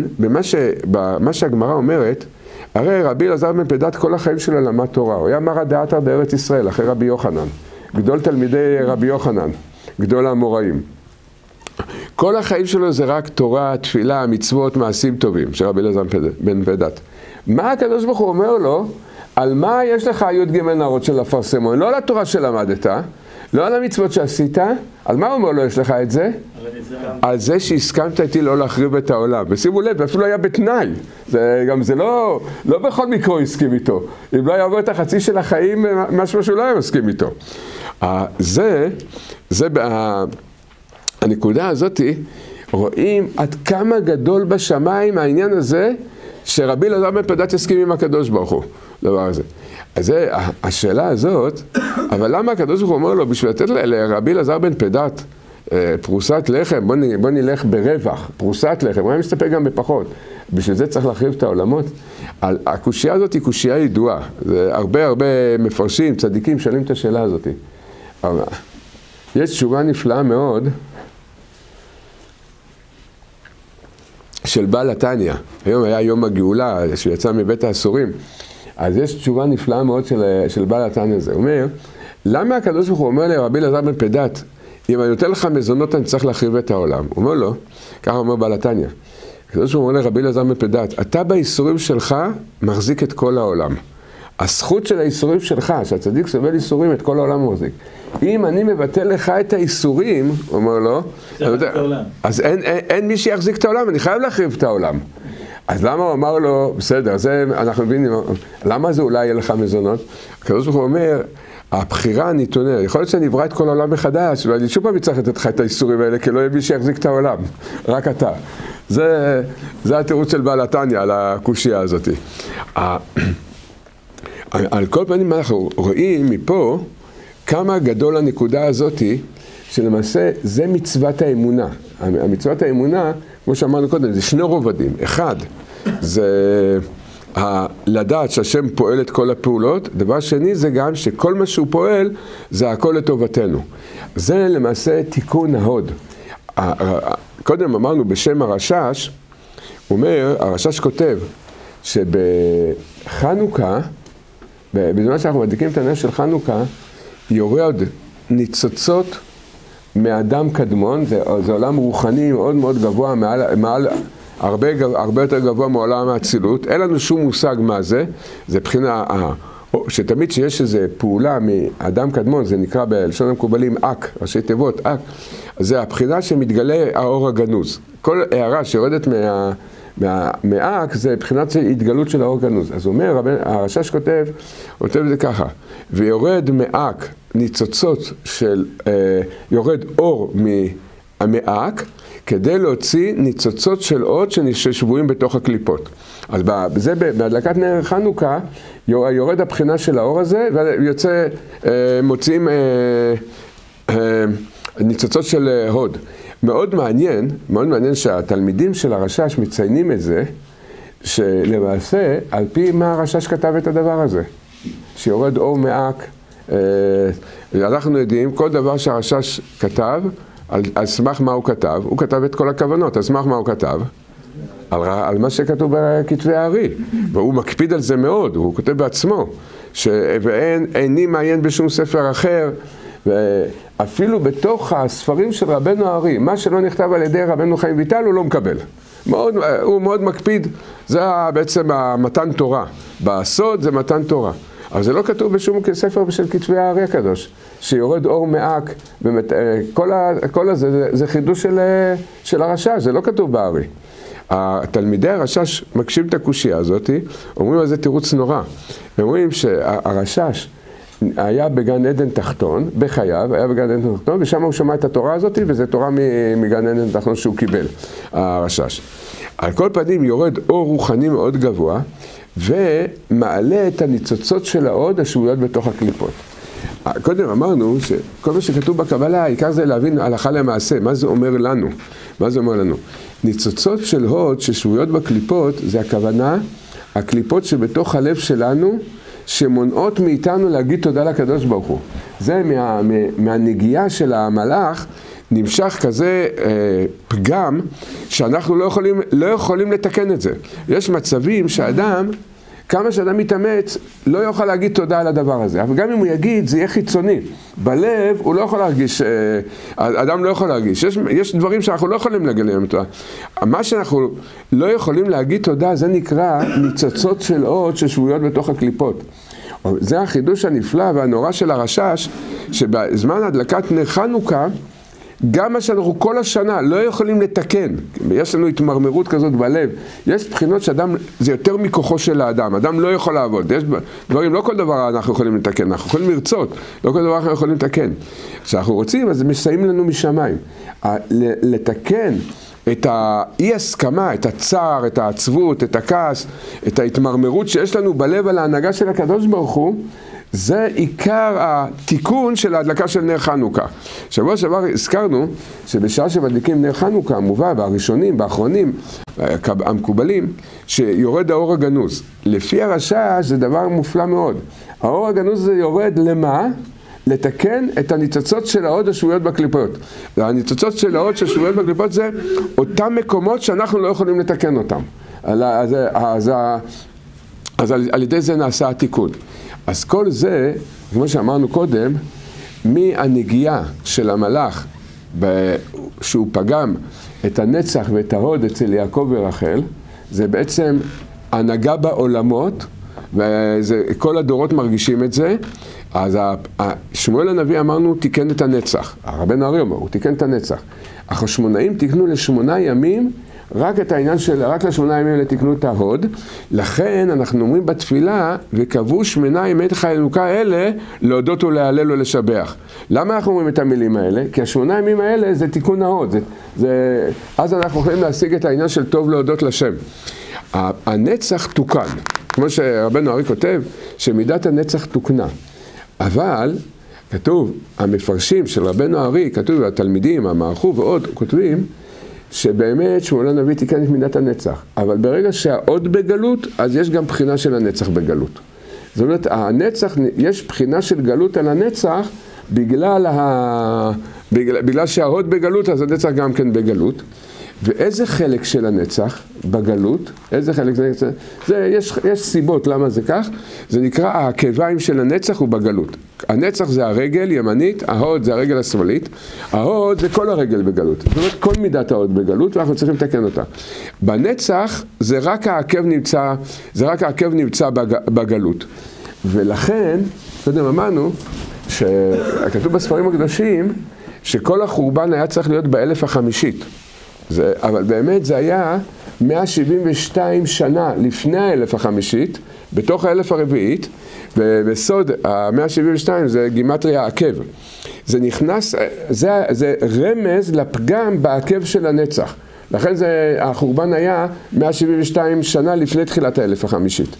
במה שהגמרא אומרת, הרי רבי אלעזר בן פדת כל החיים שלו למד תורה. הוא היה מרא דאתרא בארץ ישראל, אחרי רבי יוחנן. גדול תלמידי רבי יוחנן, גדול האמוראים. כל החיים שלו זה רק תורה, תפילה, מצוות, מעשים טובים, של רבי אלעזר בן פדת. מה הקדוש ברוך הוא אומר לו? על מה יש לך י' נערות של אפרסמון? לא על התורה שלמדת, לא על המצוות שעשית, על מה הוא אומר לו יש לך את זה? על זה שהסכמת איתי לא להחריב את העולם. ושימו לב, אפילו היה בתנאי. גם זה לא בכל מקרה הוא הסכים איתו. אם לא יעבור את החצי של החיים, משהו שהוא לא היה מסכים איתו. הנקודה הזאת, רואים עד כמה גדול בשמיים העניין הזה, שרבי אלעזר בן פדת יסכים עם הקדוש ברוך הוא, דבר הזה. אז זה השאלה הזאת, אבל למה הקדוש ברוך הוא אומר לו, בשביל לתת לרבי אלעזר בן פדת פרוסת לחם, בוא נלך ברווח, פרוסת לחם, אולי מסתפק גם בפחות, בשביל זה צריך להחריב את העולמות. הקושייה הזאת היא קושייה ידועה, זה הרבה מפרשים, צדיקים שואלים את השאלה הזאת. יש תשובה נפלאה מאוד, של בעל התניא. היום היה יום הגאולה, שהוא יצא מבית האסורים. אז יש תשובה נפלאה מאוד של בעל התניא הזה. הוא אומר, למה הקדוש ברוך הוא אומר לרבי אלעזר בן פדת, אם אני נותן לך מזונות אני צריך להחריב את העולם? הוא אומר לו, ככה אומר בעל התניא. הקדוש ברוך הוא אומר לרבי אלעזר בן פדת, אתה באיסורים שלך מחזיק את כל העולם. הזכות של האיסורים שלך, שהצדיק סובל איסורים, את כל העולם מחזיק. אם אני מבטל לך את האיסורים, אומר לו, אז אין מי שיחזיק את העולם, אני חייב להחריב את העולם. אז למה הוא אמר לו, בסדר, זה אנחנו מבינים, למה זה אולי יהיה לך מזונות? הקדוש ברוך הוא אומר, הבחירה הנתונה, יכול להיות שאני אברא את כל העולם מחדש, ואני שוב פעם צריך לתת לך את האיסורים האלה, כי לא יהיה מי שיחזיק את העולם, רק אתה. זה התירוץ של בעל התניא, על הקושייה הזאת. על כל פנים אנחנו רואים מפה כמה גדול הנקודה הזאת, שלמעשה זה מצוות האמונה. המצוות האמונה, כמו שאמרנו קודם, זה שני רובדים. אחד, זה לדעת שהשם פועל את כל הפעולות. דבר שני זה גם שכל מה שהוא פועל זה הכל לטובתנו. זה למעשה תיקון ההוד. קודם אמרנו בשם הרשש, אומר, הרש"ש כותב, שבחנוכה, בזמן שאנחנו מדליקים את הנר של חנוכה, יורד ניצוצות מאדם קדמון, זה עולם רוחני מאוד מאוד גבוה, מעל הרבה יותר גבוה מעולם האצילות. אין לנו שום מושג מה זה, זה בחינה, שתמיד שיש איזו פעולה מאדם קדמון, זה נקרא בלשון המקובלים אק, ראשי תיבות אק, זה הבחינה שמתגלה האור הגנוז. כל הערה שיורדת מהאק זה בחינת התגלות של האור הגנוז. אז הוא אומר, הרש"ש כותב זה ככה, ויורד מאק ניצוצות של, יורד אור מהאק, כדי להוציא ניצוצות של אות ששבויים בתוך הקליפות. אז זה בהדלקת נר חנוכה, יורד הבחינה של האור הזה, ויוצא, מוצאים ניצוצות של הוד. מאוד מעניין שהתלמידים של הרש"ש מציינים את זה, שלמעשה, על פי מה הרש"ש כתב את הדבר הזה, שיורד אור מאק, אנחנו יודעים, כל דבר שהרש"ש כתב, על סמך מה הוא כתב, הוא כתב את כל הכוונות, על סמך מה הוא כתב? על מה שכתוב בכתבי הארי, והוא מקפיד על זה מאוד, הוא כותב בעצמו, ואיני מעיין בשום ספר אחר, ואפילו בתוך הספרים של רבנו הארי, מה שלא נכתב על ידי רבנו חיים ויטל הוא לא מקבל. הוא מאוד מקפיד, זה בעצם המתן תורה, בסוד זה מתן תורה. אבל זה לא כתוב בשום ספר של כתבי הארי הקדוש, שיורד אור מאק, כל הזה זה חידוש של הרש"ש, זה לא כתוב בארי. התלמידי הרש"ש מקשים את הקושיה הזאת, אומרים על זה תירוץ נורא. הם אומרים שהרש"ש היה בגן עדן תחתון, בחייו, היה בגן עדן תחתון, ושם הוא שמע את התורה הזאת, וזו תורה מגן עדן תחתון שהוא קיבל, הרש"ש. על כל פנים יורד אור רוחני מאוד גבוה, ומעלה את הניצוצות של ההוד השבויות בתוך הקליפות. קודם אמרנו שכל מה שכתוב בקבלה, העיקר זה להבין הלכה למעשה, מה זה אומר לנו? מה זה אומר לנו? ניצוצות של הוד ששבויות בקליפות, זה הכוונה, הקליפות שבתוך הלב שלנו, שמונעות מאיתנו להגיד תודה לקדוש ברוך הוא. זה מהנגיעה של המלאך, נמשך כזה פגם, שאנחנו לא יכולים לתקן את זה. יש מצבים שאדם, כמה שאדם מתאמץ, לא יוכל להגיד תודה על הדבר הזה. אבל גם אם הוא יגיד, זה יהיה חיצוני. בלב, הוא לא יכול להרגיש, אדם לא יכול להרגיש. יש דברים שאנחנו לא יכולים להגיד להם תודה. מה שאנחנו לא יכולים להגיד תודה, זה נקרא ניצוצות של אות ששבויות בתוך הקליפות. זה החידוש הנפלא והנורא של הרש"ש, שבזמן הדלקת נר חנוכה, גם מה שאנחנו כל השנה לא יכולים לתקן, יש לנו התמרמרות כזאת בלב, יש בחינות שאדם, זה יותר מכוחו של האדם, אדם לא יכול לעבוד, יש דברים, לא כל דבר אנחנו יכולים לתקן, אנחנו יכולים לרצות, לא כל דבר אנחנו יכולים לתקן. כשאנחנו רוצים, אז זה מסייעים לנו משמיים. לתקן את האי הסכמה, את הצער, את העצבות, את הכעס, את ההתמרמרות שיש לנו בלב על ההנהגה של הקדוש ברוך הוא, זה עיקר התיקון של ההדלקה של נר חנוכה. שבוע שעבר הזכרנו שבשעה שמדליקים נר חנוכה, המובא והראשונים, באחרונים, המקובלים, שיורד האור הגנוז. לפי הרש"ש זה דבר מופלא מאוד. האור הגנוז זה יורד למה? לתקן את הניצוצות של ההוד השבויות בקליפות. הניצוצות של ההוד השבויות בקליפות זה אותם מקומות שאנחנו לא יכולים לתקן אותם. אז על ידי זה נעשה התיקון. אז כל זה, כמו שאמרנו קודם, מהנגיעה של המלאך, שהוא פגם את הנצח ואת ההוד אצל יעקב ורחל, זה בעצם הנהגה בעולמות, וכל הדורות מרגישים את זה. אז שמואל הנביא אמרנו תיקן את הנצח, רבנו הארי אומר, הוא תיקן את הנצח. החשמונאים תיקנו ל8 ימים, רק את העניין של, רק ל8 ימים לתקנו את ההוד, לכן אנחנו אומרים בתפילה, וקבעו 8 ימי חנוכה אלה, להודות ולהלל ולשבח. למה אנחנו אומרים את המילים האלה? כי 8 ימים האלה זה תיקון ההוד, אז אנחנו יכולים להשיג את העניין של טוב להודות לשם. הנצח תוקן, כמו שרבנו הארי כותב, שמידת הנצח תוקנה. אבל כתוב, המפרשים של רבנו הארי, כתוב, התלמידים, המערכו ועוד, כותבים, שבאמת שמואל הנביא תיקן את מידת הנצח. אבל ברגע שהעוד בגלות, אז יש גם בחינה של הנצח בגלות. זאת אומרת, הנצח, יש בחינה של גלות על הנצח, בגלל שההוד בגלות, אז הנצח גם כן בגלות. ואיזה חלק של הנצח בגלות? איזה חלק של הנצח? יש סיבות למה זה כך. זה נקרא העקביים של הנצח הוא בגלות. הנצח זה הרגל ימנית, ההוד זה הרגל השמאלית. ההוד זה כל הרגל בגלות. זאת אומרת, כל מידת ההוד בגלות, ואנחנו צריכים לתקן אותה. בנצח זה רק העקב נמצא בגלות. ולכן, קודם אמרנו, שכתוב בספרים הקדושים, שכל החורבן היה צריך להיות באלף החמישית. אבל באמת זה היה 172 שנה לפני האלף החמישית, בתוך האלף הרביעית, ובסוד ה-172 זה גימטריה עקב. זה נכנס, זה רמז לפגם בעקב של הנצח. לכן החורבן היה 172 שנה לפני תחילת האלף החמישית.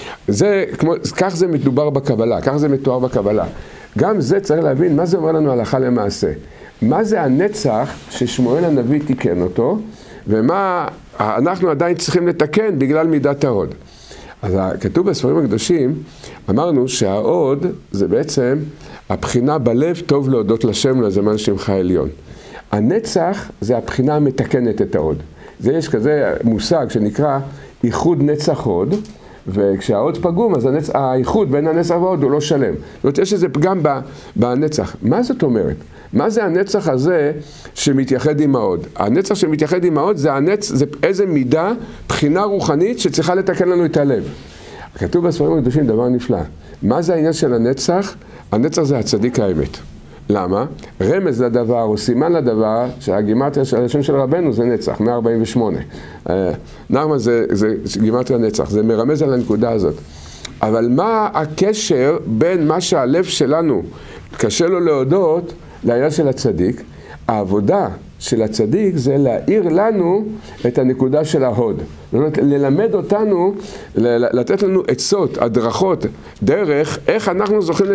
כך זה מדובר בקבלה, כך זה מתואר בקבלה. גם זה צריך להבין מה זה אומר לנו הלכה למעשה. מה זה הנצח ששמואל הנביא תיקן אותו, ומה אנחנו עדיין צריכים לתקן בגלל מידת ההוד. אז כתוב בספרים הקדושים, אמרנו שההוד זה בעצם הבחינה בלב טוב להודות לשם לזמן שמך העליון. הנצח זה הבחינה המתקנת את ההוד. יש כזה מושג שנקרא איחוד נצח הוד, וכשההוד פגום, אז האיחוד בין הנצח וההוד הוא לא שלם. זאת אומרת, יש איזה פגם בנצח. מה זאת אומרת? מה זה הנצח הזה שמתייחד עם ההוד? הנצח שמתייחד עם ההוד זה איזה מידה, בחינה רוחנית שצריכה לתקן לנו את הלב. כתוב בספרים הקדושים דבר נפלא. מה זה העניין של הנצח? הנצח זה הצדיק האמת. למה? רמז לדבר או סימן לדבר שהגימטריה של השם של רבנו זה נצח, 148. נרמה זה גימטריה נצח, זה מרמז על הנקודה הזאת. אבל מה הקשר בין מה שהלב שלנו קשה לו להודות לעניין של הצדיק? העבודה של הצדיק זה להאיר לנו את הנקודה של ההוד. זאת אומרת, ללמד אותנו, לתת לנו עצות, הדרכות, דרך, איך אנחנו זוכים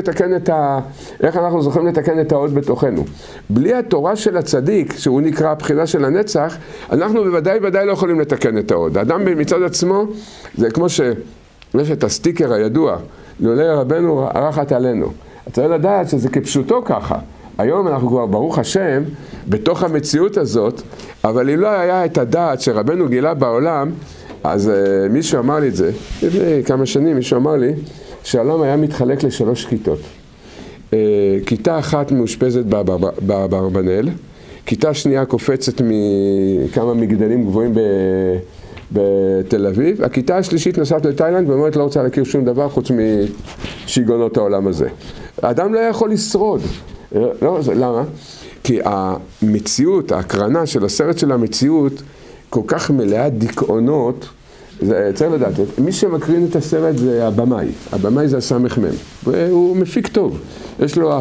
לתקן את ההוד בתוכנו. בלי התורה של הצדיק, שהוא נקרא הבחינה של הנצח, אנחנו בוודאי לא יכולים לתקן את ההוד. האדם מצד עצמו, זה כמו שיש את הסטיקר הידוע, לולא רבנו ערכת עלינו. אתה צריך לדעת שזה כפשוטו ככה. היום אנחנו כבר, ברוך השם, בתוך המציאות הזאת, אבל אם לא היה את הדעת שרבנו גילה בעולם, אז מישהו אמר לי את זה, לפני כמה שנים מישהו אמר לי, שהעולם היה מתחלק לשלוש כיתות. כיתה אחת מאושפזת באברבנאל, כיתה שנייה קופצת מכמה מגדלים גבוהים בתל אביב, הכיתה השלישית נוסעת לתאילנד ואומרת לא רוצה להכיר שום דבר חוץ משיגונות העולם הזה. האדם לא יכול לשרוד. לא, למה? כי המציאות, ההקרנה של הסרט של המציאות כל כך מלאה דיכאונות, צריך לדעת, מי שמקרין את הסרט זה הבמאי, הבמאי זה הסמ"ם, והוא מפיק טוב, יש לו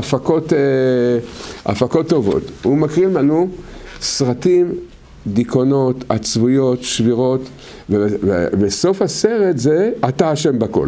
הפקות טובות, הוא מקרין לנו סרטים, דיכאונות, עצבויות, שבירות, וסוף הסרט זה אתה אשם בכל.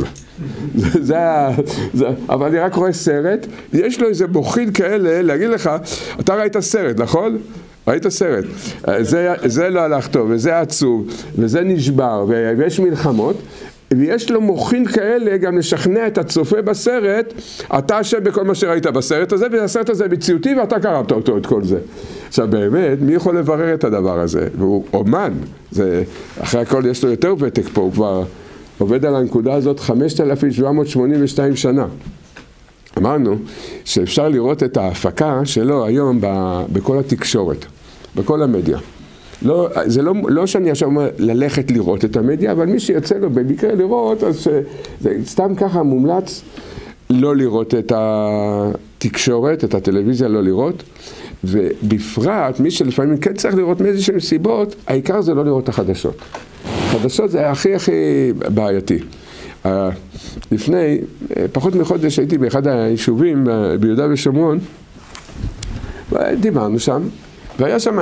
אבל אני רק רואה סרט, יש לו איזה מוחין כאלה להגיד לך, אתה ראית סרט, נכון? ראית סרט. זה לא הלך טוב, וזה עצוב, וזה נשבר, ויש מלחמות, ויש לו מוחין כאלה גם לשכנע את הצופה בסרט, אתה אשם בכל מה שראית בסרט הזה, והסרט הזה מציאותי ואתה קרבת אותו את כל זה. עכשיו באמת, מי יכול לברר את הדבר הזה? והוא אומן, אחרי הכל יש לו יותר ותק פה, הוא כבר עובד על הנקודה הזאת 5,782 שנה. אמרנו שאפשר לראות את ההפקה שלו היום בכל התקשורת, בכל המדיה. זה לא שאני עכשיו אומר ללכת לראות את המדיה, אבל מי שיוצא לו במקרה לראות, אז זה סתם ככה מומלץ לא לראות את התקשורת, את הטלוויזיה לא לראות, ובפרט מי שלפעמים כן צריך לראות מאיזשהם סיבות, העיקר זה לא לראות את החדשות. החדשות זה הכי בעייתי. לפני פחות מחודש הייתי באחד היישובים ביהודה ושומרון, ודיברנו שם, והיה שם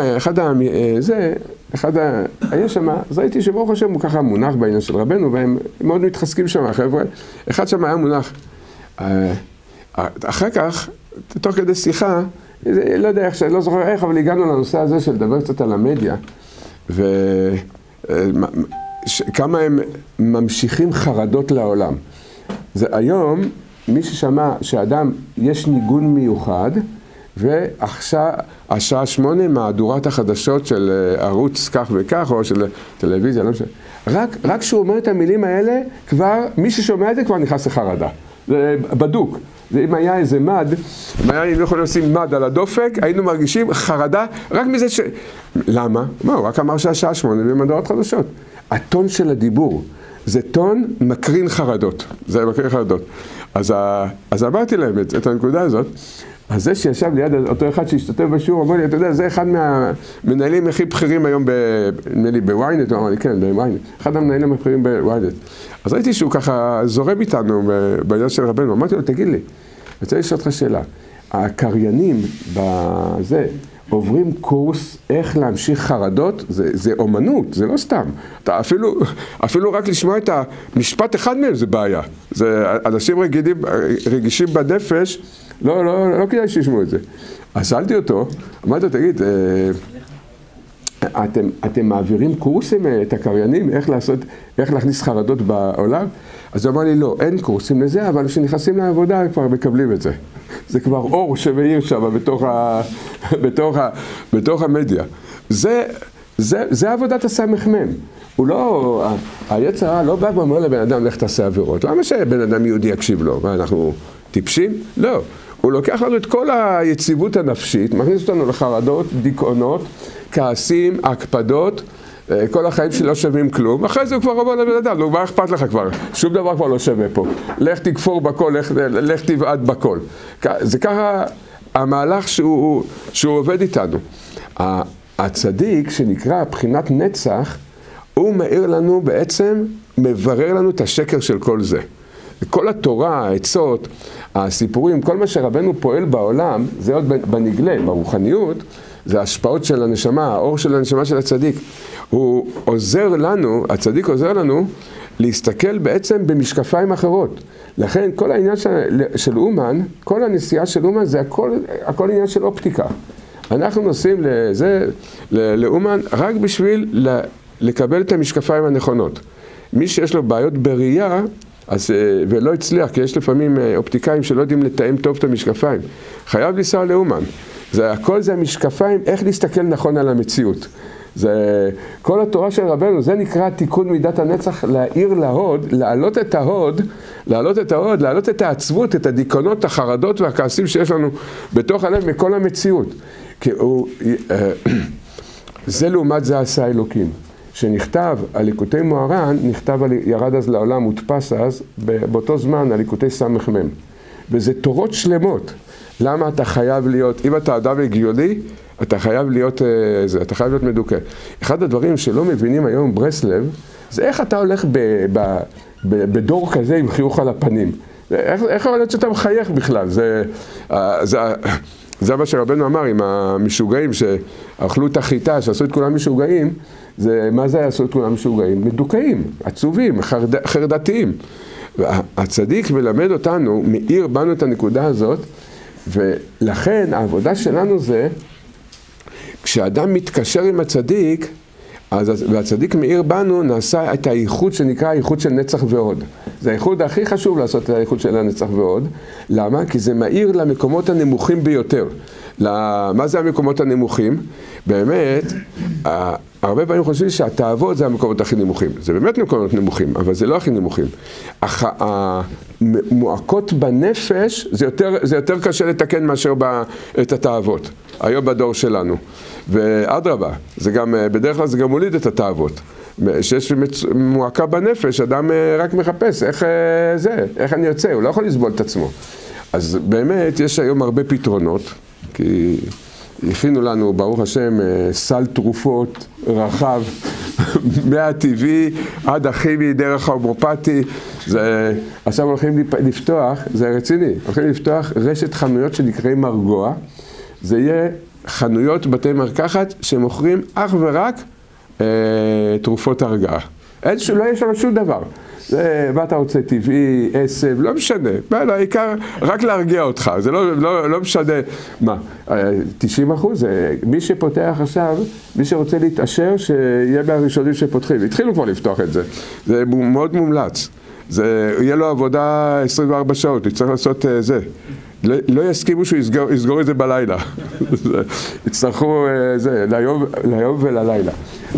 היה שם, אז ראיתי שברוך השם הוא ככה מונח בעניין של רבנו, והם מאוד מתחזקים שם, החבר'ה. אחד שם היה מונח. אחר כך, תוך כדי שיחה, לא יודע איך, לא זוכר איך, אבל הגענו לנושא הזה של לדבר קצת על המדיה, וכמה הם ממשיכים חרדות לעולם. היום, מי ששמע שאדם יש ניגון מיוחד, ועכשיו, השעה 8 מהדורת החדשות של ערוץ כך וכך, או של טלוויזיה, לא משנה. רק כשהוא אומר את המילים האלה, כבר, מי ששומע את זה כבר נכנס לחרדה. זה בדוק. אם היה איזה מד, אם היינו יכולים לשים מד על הדופק, היינו מרגישים חרדה רק מזה למה? מה, הוא רק אמר שהשעה 8 במהדורת חדשות. הטון של הדיבור, זה טון מקרין חרדות. זה מקרין חרדות. אז אמרתי להם את הנקודה הזאת. אז זה שישב ליד אותו אחד שהשתתף בשיעור, אמר לי, אתה יודע, זה אחד מהמנהלים הכי בכירים היום בוויינט, הוא אמר לי, כן, בוויינט, אחד המנהלים הבכירים בוויינט. אז ראיתי שהוא ככה זורם איתנו בעניין של רבנו, אמרתי לו, תגיד לי, אני רוצה לשאול אותך שאלה, הקריינים בזה עוברים קורס איך להמשיך חרדות, זה אומנות, זה לא סתם. אתה אפילו רק לשמוע את המשפט אחד מהם זה בעיה. זה אנשים רגישים בנפש, לא כדאי שישמעו את זה. אז שאלתי אותו, אמרתי לו, תגיד, אתם מעבירים קורסים את הקריינים, איך להכניס חרדות בעולם? אז הוא אמר לי, לא, אין קורסים לזה, אבל כשנכנסים לעבודה כבר מקבלים את זה. זה כבר אור שמאיר שם בתוך המדיה. זה עבודת הסמ"ם. הוא לא, היצר הרע לא בא ואומר לבן אדם, לך תעשה עבירות. למה שבן אדם יהודי יקשיב לו? מה, אנחנו טיפשים? לא. הוא לוקח לנו את כל היציבות הנפשית, מכניס אותנו לחרדות, דיכאונות, כעסים, הקפדות, כל החיים שלא שווים כלום. אחרי זה הוא כבר אומר לבן אדם, מה אכפת לך כבר? שום דבר כבר לא שווה פה. לך תכפור בכל, לך תבעט בכל. זה ככה המהלך שהוא עובד איתנו. הצדיק שנקרא בחינת נצח, הוא מאיר לנו בעצם, מברר לנו את השקר של כל זה. כל התורה, העצות, הסיפורים, כל מה שרבנו פועל בעולם, זה עוד בנגלה, ברוחניות, זה ההשפעות של הנשמה, האור של הנשמה של הצדיק. הוא עוזר לנו, הצדיק עוזר לנו, להסתכל בעצם במשקפיים אחרות. לכן כל העניין של אומן, כל הנסיעה של אומן, זה הכל עניין של אופטיקה. אנחנו נוסעים לאומן רק בשביל לקבל את המשקפיים הנכונות. מי שיש לו בעיות בראייה, ולא הצליח, כי יש לפעמים אופטיקאים שלא יודעים לתאם טוב את המשקפיים. חייב לנסוע לאומן. הכל זה המשקפיים, איך להסתכל נכון על המציאות. כל התורה של רבנו, זה נקרא תיקון מידת הנצח, להאיר להוד, להעלות את ההוד, להעלות את העצבות, את הדיכאונות, החרדות והכעסים שיש לנו בתוך הלב מכל המציאות. זה לעומת זה עשה אלוקים. שנכתב על ליקוטי מוהר"ן, נכתב על ירד אז לעולם, הודפס אז, באותו זמן על ליקוטי סמ"ם. וזה תורות שלמות. למה אתה חייב להיות, אם אתה אדם הגיוני, אתה חייב להיות מדוכא. אחד הדברים שלא מבינים היום ברסלב, זה איך אתה הולך בדור כזה עם חיוך על הפנים. איך יכול להיות שאתה מחייך בכלל? זה מה שרבנו אמר עם המשוגעים שאכלו את החיטה, שעשו את כולם משוגעים, מה זה עשו את כולם משוגעים? מדוכאים, עצובים, חרדתיים. הצדיק מלמד אותנו, מאיר בנו את הנקודה הזאת, ולכן העבודה שלנו זה, כשאדם מתקשר עם הצדיק, והצדיק מאיר בנו, נעשה את האיחוד שנקרא האיחוד של נצח ועוד. זה האיחוד הכי חשוב לעשות את האיחוד של הנצח ועוד. למה? כי זה מאיר למקומות הנמוכים ביותר. מה זה המקומות הנמוכים? באמת, הרבה פעמים חושבים שהתאוות זה המקומות הכי נמוכים. זה באמת מקומות נמוכים, אבל זה לא הכי נמוכים. המועקות בנפש, זה יותר קשה לתקן מאשר את התאוות. היום בדור שלנו. ואדרבה, בדרך כלל זה גם מוליד את התאוות. שיש מועקה בנפש, אדם רק מחפש איך אני יוצא, הוא לא יכול לסבול את עצמו. אז באמת יש היום הרבה פתרונות, כי הכינו לנו, ברוך השם, סל תרופות רחב, מהטבעי עד הכימי, דרך ההומופתי. עכשיו הולכים לפתוח, זה רציני, הולכים לפתוח רשת חנויות שנקראים מרגוע. זה יהיה חנויות בתי מרקחת שמוכרים אך ורק תרופות הרגעה. לא יש שם שום דבר. מה אתה רוצה, טבעי, עשב, לא משנה. העיקר רק להרגיע אותך, זה לא משנה. מה, 90%? מי שפותח עכשיו, מי שרוצה להתעשר, שיהיה מהראשונים שפותחים. התחילו כבר לפתוח את זה. זה מאוד מומלץ. יהיה לו עבודה 24 שעות, יצטרך לעשות זה. לא יסכימו שהוא יסגור את זה בלילה. יצטרכו זה, ליום וללילה.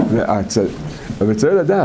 אבל צריך לדעת,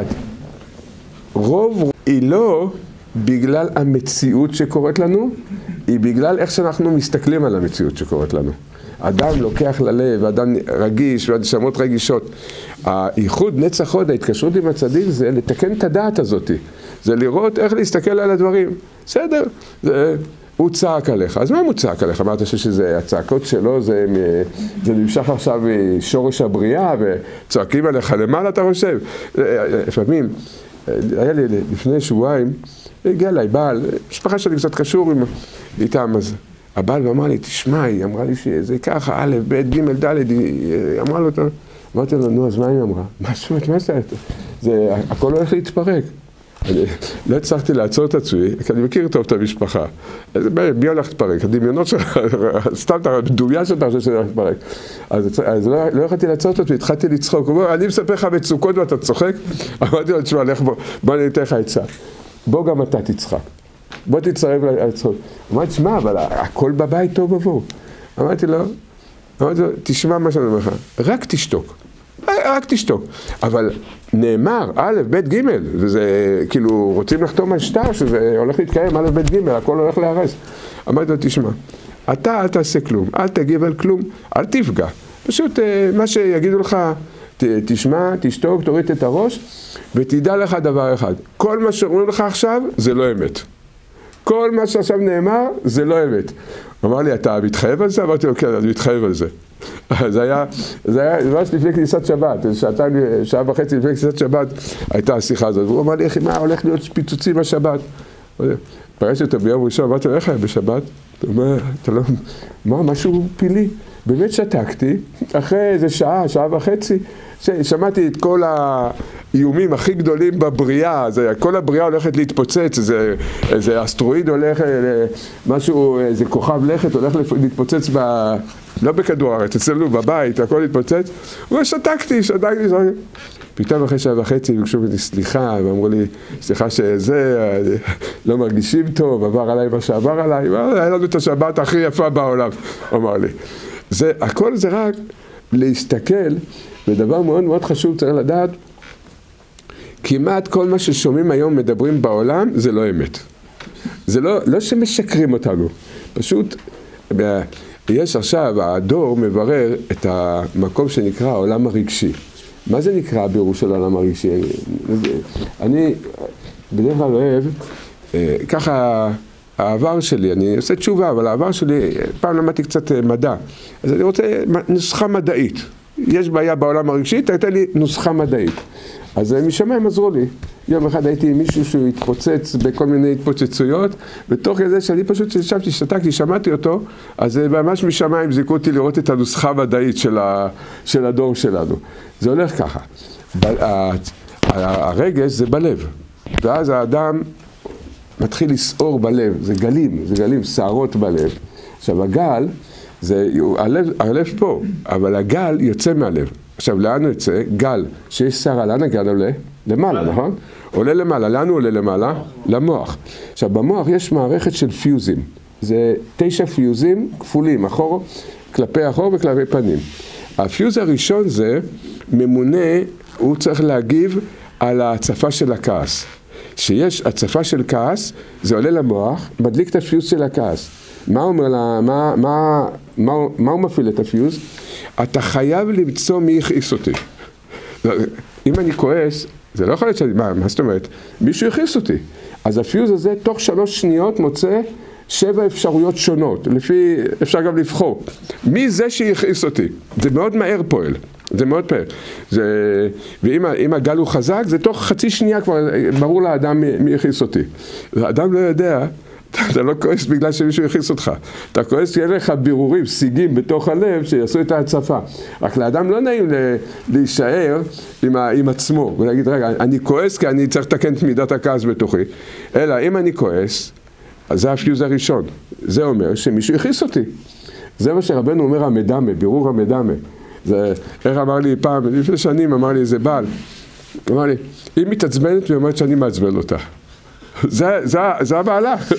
רוב היא לא בגלל המציאות שקורית לנו, היא בגלל איך שאנחנו מסתכלים על המציאות שקורית לנו. אדם לוקח ללב, אדם רגיש והנשמות רגישות. הייחוד נצח הוד, ההתקשרות עם הצדיק זה לתקן את הדעת הזאת. זה לראות איך להסתכל על הדברים. בסדר, הוא צעק עליך. אז מה הוא צעק עליך? אמרת שזה הצעקות שלו, זה נמשך עכשיו משורש הבריאה וצועקים עליך למעלה, אתה חושב? לפעמים, היה לי לפני שבועיים, הגיע אליי בעל, משפחה שלי קצת קשור איתם, אז הבעל אמר לי, תשמע, היא אמרה לי שזה ככה, א', ב', ג', ד', היא אמרה לו, אמרתי לו, נו, אז מה היא אמרה? מה זה? הכל הולך להתפרק. לא הצלחתי לעצור את עצמי, כי אני מכיר טוב את המשפחה. מי הולך להתפרק? הדמיונות שלך, סתם את הדומיה שלך שזה הולך להתפרק. אז לא יכולתי לעצור את עצמי, התחלתי לצחוק. הוא אומר, אני מספר לך מצוקות ואתה צוחק? אמרתי לו, תשמע, בוא אני אתן לך עצה. בוא גם אתה תצחק. בוא תצטרף לצחוק. הוא אמר, תשמע, אבל הכל בבית טוב ובוא. אמרתי לו, תשמע מה שאני אומר לך, רק תשתוק. רק תשתוק. אבל נאמר, א', ב', ג', וזה כאילו רוצים לחתום על שטר שזה הולך להתקיים, א', ב', ג', הכל הולך להרס. אמרתי לו, תשמע, אתה אל תעשה כלום, אל תגיב על כלום, אל תפגע. פשוט מה שיגידו לך, תשמע, תשתוק, תוריד את הראש, ותדע לך דבר אחד, כל מה שאומרים לך עכשיו זה לא אמת. כל מה שעכשיו נאמר זה לא אמת. אמר לי, אתה מתחייב על זה? אמרתי לו, כן, אני מתחייב על זה. זה היה ממש לפני כניסת שבת, שעה וחצי לפני כניסת שבת הייתה השיחה הזאת. והוא אמר לי, מה הולך להיות פיצוצים בשבת? פגשתי אותו ביום ראשון, אמרתי לו, איך היה בשבת? הוא אומר, מה, משהו פילי? באמת שתקתי, אחרי איזה שעה וחצי, שמעתי את כל האיומים הכי גדולים בבריאה, כל הבריאה הולכת להתפוצץ, איזה אסטרואיד הולך, משהו, איזה כוכב לכת הולך להתפוצץ, לא בכדור הארץ, אצלנו בבית, הכל להתפוצץ, ושתקתי. פתאום אחרי שעה וחצי ביקשו ממני סליחה, ואמרו לי, סליחה שזה, לא מרגישים טוב, עבר עליי מה שעבר עליי, היה לנו את השבת הכי יפה בעולם, אמר לי. הכל זה רק להסתכל, ודבר מאוד מאוד חשוב צריך לדעת, כמעט כל מה ששומעים היום מדברים בעולם, זה לא אמת. זה לא שמשקרים אותנו, פשוט, יש עכשיו, הדור מברר את המקום שנקרא העולם הרגשי. מה זה נקרא הבירור של העולם הרגשי? אני בדרך כלל אוהב, ככה העבר שלי, אני עושה תשובה, אבל העבר שלי, פעם למדתי קצת מדע. אז אני רוצה נוסחה מדעית. יש בעיה בעולם הרגשי, תתן לי נוסחה מדעית. אז משם הם עזרו לי. יום אחד הייתי עם מישהו שהוא התפוצץ בכל מיני התפוצצויות, בתוך כזה שאני פשוט ישבתי, שתקתי, שמעתי אותו, אז ממש משמיים זיקו אותי לראות את הנוסחה המדעית של הדור שלנו. זה הולך ככה. הרגש זה בלב, ואז האדם מתחיל לסעור בלב, זה גלים, שערות בלב. עכשיו הגל, הלב פה, אבל הגל יוצא מהלב. עכשיו, לאן הוא יוצא? גל, שיש שערה, לאן הגל עולה? למעלה, נכון? עולה למעלה, לאן הוא עולה למעלה? למוח. עכשיו, במוח יש מערכת של פיוזים. זה 9 פיוזים כפולים, כלפי אחור וכלפי פנים. הפיוז הראשון זה ממונה, הוא צריך להגיב על ההצפה של הכעס. שיש הצפה של כעס, זה עולה למוח, מדליק את הפיוז של הכעס. מה אומר לה, מה הוא מפעיל את הפיוז? אתה חייב למצוא מי יכעיס אותי. אם אני כועס, זה לא יכול להיות שאני, מה זאת אומרת? מישהו יכעיס אותי. אז הפיוז הזה תוך 3 שניות מוצא 7 אפשרויות שונות, אפשר גם לבחור. מי זה שיכעיס אותי? זה מאוד מהר פועל. זה מאוד מהר. ואם הגל הוא חזק, זה תוך חצי שנייה כבר ברור לאדם מי יכעיס אותי. האדם לא יודע, אתה לא כועס בגלל שמישהו יכעיס אותך. אתה כועס כי אין לך בירורים, סיגים בתוך הלב שיעשו את ההצפה. רק לאדם לא נעים להישאר עם עצמו ולהגיד, רגע, אני כועס כי אני צריך לתקן את מידת הכעס בתוכי. אלא אם אני כועס, אז זה הפיוז הראשון. זה אומר שמישהו יכעיס אותי. זה מה שרבנו אומר המדמה, בירור המדמה. זה, איך אמר לי פעם, לפני שנים אמר לי איזה בעל, אמר לי, היא מתעצבנת ואומרת שאני מעצבן אותה. זה המהלך,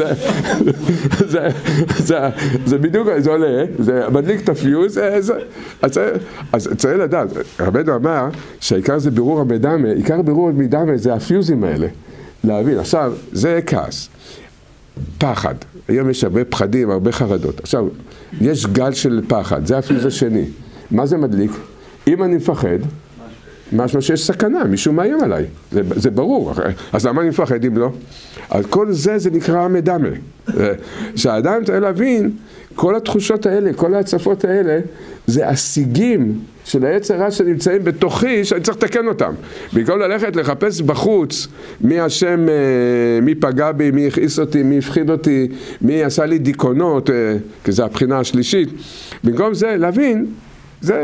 זה בדיוק, זה עולה, זה מדליק את הפיוז, אז צריך לדעת, רבנו אמר שהעיקר זה בירור המדמה, עיקר בירור המדמה זה הפיוזים האלה, להבין. עכשיו, זה כעס, פחד, היום יש הרבה פחדים, הרבה חרדות, עכשיו, יש גל של פחד, זה הפיוז השני, מה זה מדליק? אם אני מפחד, משמע שיש סכנה, מישהו מאיים עליי, זה ברור, אז למה אני מפחד אם לא? אז כל זה נקרא המדמה. שהאדם צריך להבין, כל התחושות האלה, כל ההצפות האלה, זה השיגים של היצר רע שנמצאים בתוכי, שאני צריך לתקן אותם. במקום ללכת לחפש בחוץ, מי השם, מי פגע בי, מי הכעיס אותי, מי הפחיד אותי, מי עשה לי דיכאונות, כי זה הבחינה השלישית. במקום זה, להבין, זה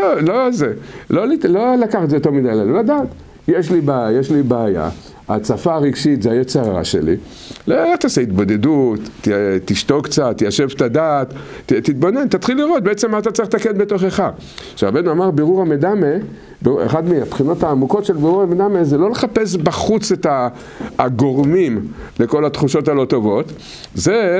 לא לקחת את זה יותר מדי, לא לדעת. יש לי בעיה, הצפה הרגשית זה היצר הרע שלי. לא תעשה התבודדות, תשתוק קצת, תיישב את הדעת, תתבונן, תתחיל לראות בעצם מה אתה צריך לתקן בתוכך. רבנו אמר בירור המדמה, אחד מהבחינות העמוקות של בירור המדמה זה לא לחפש בחוץ את הגורמים לכל התחושות הלא טובות, זה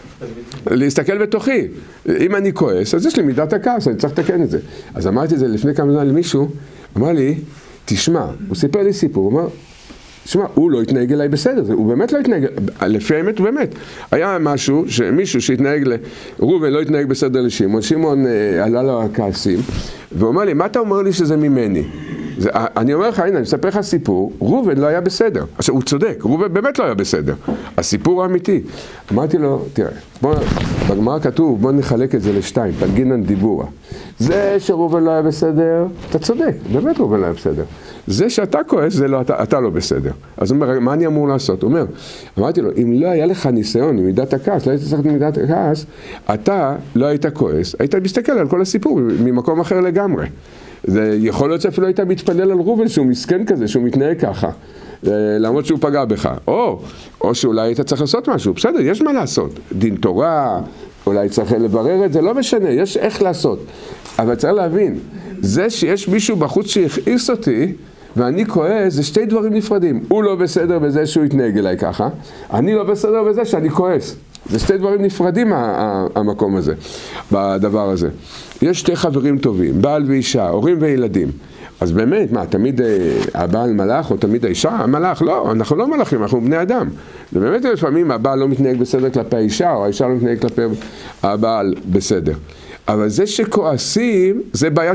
להסתכל בתוכי. אם אני כועס, אז יש לי מידת הכעס, אני צריך לתקן את זה. אז אמרתי את זה לפני כמה זמן למישהו, אמר לי, תשמע, הוא סיפר לי סיפור, הוא אמר, תשמע, הוא לא התנהג אליי בסדר, הוא באמת לא התנהג, לפי האמת הוא באמת. היה מישהו שהתנהג, ראובן לא התנהג בסדר לשמעון, שמעון עלה לו הכעסים, והוא אמר לי, מה אתה אומר לי שזה ממני? אני אומר לך, הנה, אני מספר לך סיפור, ראובן לא היה בסדר. עכשיו, הוא צודק, ראובן באמת לא היה בסדר. הסיפור האמיתי. אמרתי לו, תראה, בגמרא כתוב, בוא נחלק את זה לשתיים, פלגינן דיבורה. זה שראובן לא היה בסדר, אתה צודק, באמת ראובן לא היה בסדר. זה שאתה כועס, זה לא, אתה לא בסדר. אז הוא אומר, מה אני אמור לעשות? הוא אומר, אמרתי לו, אם לא היה לך ניסיון עם מידת הכעס, לא היית צריך את מידת הכעס, אתה לא היית כועס, היית מסתכל על כל הסיפור ממקום אחר לגמרי. זה יכול להיות שאפילו היית מתפלל על ראובן שהוא מסכן כזה, שהוא מתנהג ככה, למרות שהוא פגע בך. או שאולי היית צריך לעשות משהו, בסדר, יש מה לעשות. דין תורה, אולי צריך לברר את זה, לא משנה, יש איך לעשות. אבל צריך להבין, זה שיש מישהו בחוץ שהכעיס אותי, ואני כועס, זה שתי דברים נפרדים. הוא לא בסדר בזה שהוא יתנהג אליי ככה, אני לא בסדר בזה שאני כועס. זה שתי דברים נפרדים המקום הזה, בדבר הזה. יש שתי חברים טובים, בעל ואישה, הורים וילדים. אז באמת, מה, תמיד הבעל מלאך או תמיד האישה? המלאך, לא, אנחנו לא מלאכים, אנחנו בני אדם. ובאמת לפעמים הבעל לא מתנהג בסדר כלפי האישה, או האישה לא מתנהג כלפי הבעל בסדר. אבל זה שכועסים, זה בעיה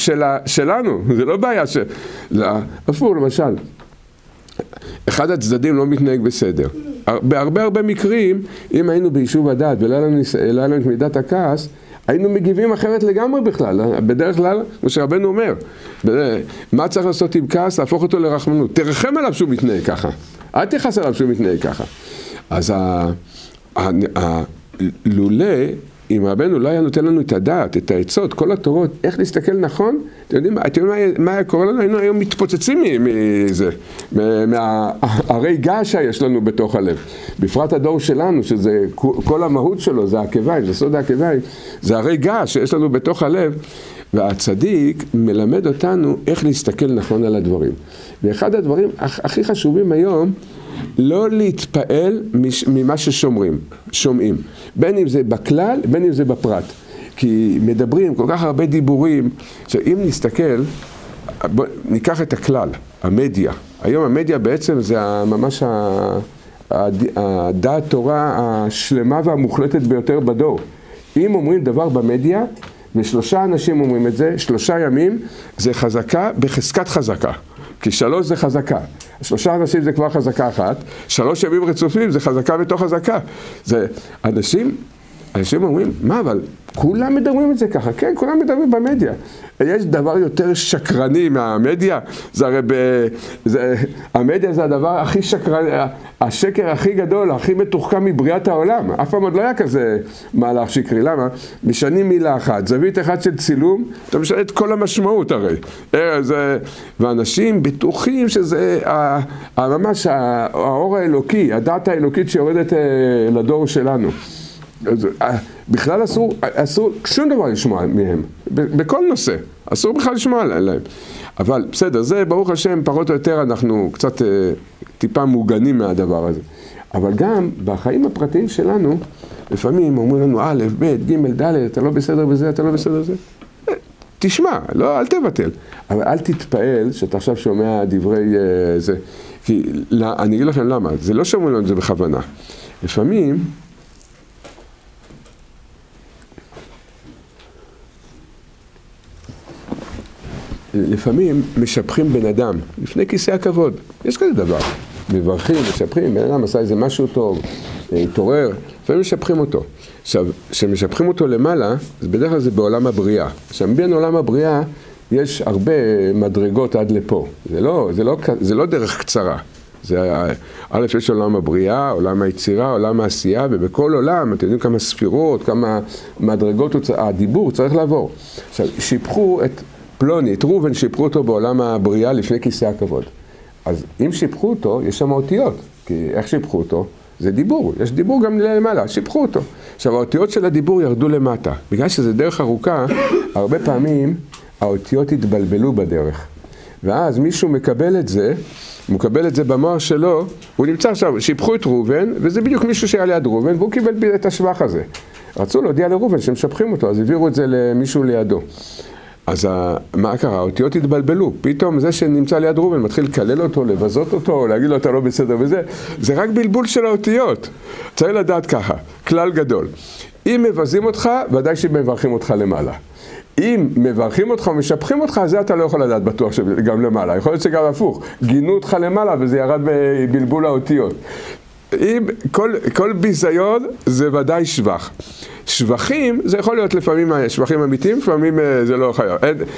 שלנו, זה לא בעיה אפילו למשל, אחד הצדדים לא מתנהג בסדר. בהרבה מקרים, אם היינו ביישוב הדעת ולא לנו את מידת הכעס, היינו מגיבים אחרת לגמרי בכלל. בדרך כלל, כמו שרבנו אומר, מה צריך לעשות עם כעס? להפוך אותו לרחמנות. תרחם עליו שהוא מתנהג ככה. אל תכעס עליו שהוא מתנהג ככה. אז לולא, אם רבנו לא היה נותן לנו את הדעת, את העצות, כל התורות, איך להסתכל נכון, אתם יודעים מה היה קורה לנו? היינו היום מתפוצצים מזה, מהרי געש שיש לנו בתוך הלב. בפרט הדור שלנו, שזה כל המהות שלו, זה העקביים, זה סוד העקביים, זה הרי געש שיש לנו בתוך הלב, והצדיק מלמד אותנו איך להסתכל נכון על הדברים. ואחד הדברים הכי חשובים היום, לא להתפעל ממה שומעים, בין אם זה בכלל, בין אם זה בפרט. כי מדברים כל כך הרבה דיבורים, שאם נסתכל, ניקח את הכלל, המדיה. היום המדיה בעצם זה ממש הדעת תורה השלמה והמוחלטת ביותר בדור. אם אומרים דבר במדיה, ושלושה אנשים אומרים את זה, 3 ימים, זה חזקה בחזקת חזקה. כי 3 זה חזקה. 3 אנשים זה כבר חזקה אחת, 3 ימים רצופים זה חזקה בתוך חזקה. זה אנשים אומרים, מה אבל כולם מדברים את זה ככה? כן, כולם מדברים במדיה. יש דבר יותר שקרני מהמדיה? זה הרי המדיה זה הדבר הכי שקרני, השקר הכי גדול, הכי מתוחכם מבריאת העולם. אף פעם עוד לא היה כזה מהלך שקרי. למה? משנים מילה אחת, זווית אחת של צילום, אתה משנה את כל המשמעות הרי. ואנשים בטוחים שזה ממש האור האלוקי, הדעת האלוקית שיורדת לדור שלנו. בכלל אסור שום דבר לשמוע מהם, בכל נושא, אסור בכלל לשמוע עליהם. אבל בסדר, זה ברוך השם פחות או יותר אנחנו קצת טיפה מוגנים מהדבר הזה. אבל גם בחיים הפרטיים שלנו, לפעמים אומרים לנו א', ב', ג', ד', אתה לא בסדר בזה, אתה לא בסדר בזה. תשמע, לא, אל תבטל. אבל אל תתפעל שאתה עכשיו שומע דברי זה. כי אני אגיד לכם למה, זה לא שאומרים לנו את זה בכוונה. לפעמים משבחים בן אדם, לפני כיסא הכבוד. יש כזה דבר. מברכים, משבחים, בן אדם עשה איזה משהו טוב, התעורר, לפעמים משבחים אותו. עכשיו, כשמשבחים אותו למעלה, אז בדרך כלל זה בעולם הבריאה. עכשיו, בין עולם הבריאה יש הרבה מדרגות עד לפה. זה לא דרך קצרה. א', יש עולם הבריאה, עולם היצירה, עולם העשייה, ובכל עולם, אתם יודעים כמה ספירות, כמה מדרגות, הדיבור צריך לעבור. עכשיו, שיבחו את פלוני, את ראובן, שיבחו אותו בעולם הבריאה לפני כיסא הכבוד. אז אם שיבחו אותו, יש שם אותיות. כי איך שיבחו אותו? זה דיבור. יש דיבור גם למעלה, שיבחו אותו. עכשיו, האותיות של הדיבור ירדו למטה. בגלל שזה דרך ארוכה, הרבה פעמים האותיות התבלבלו בדרך. ואז מישהו מקבל את זה, הוא מקבל את זה במוח שלו, הוא נמצא עכשיו, שיבחו את ראובן, וזה בדיוק מישהו שהיה ליד ראובן, והוא קיבל את השבח הזה. רצו להודיע לראובן שהם משבחים אותו, אז העבירו את זה למישהו לידו. אז מה קרה? האותיות התבלבלו. פתאום זה שנמצא ליד ראובן מתחיל לקלל אותו, לבזות אותו, להגיד לו אתה לא בסדר וזה. זה רק בלבול של האותיות. צריך לדעת ככה, כלל גדול. אם מבזים אותך, ודאי שמברכים אותך למעלה. אם מברכים אותך ומשבחים אותך, זה אתה לא יכול לדעת בטוח שגם למעלה. יכול להיות שגם הפוך. גינו אותך למעלה וזה ירד בבלבול האותיות. אם כל ביזיון זה ודאי שבח. שבחים, זה יכול להיות לפעמים שבחים אמיתיים, לפעמים זה לא חייב.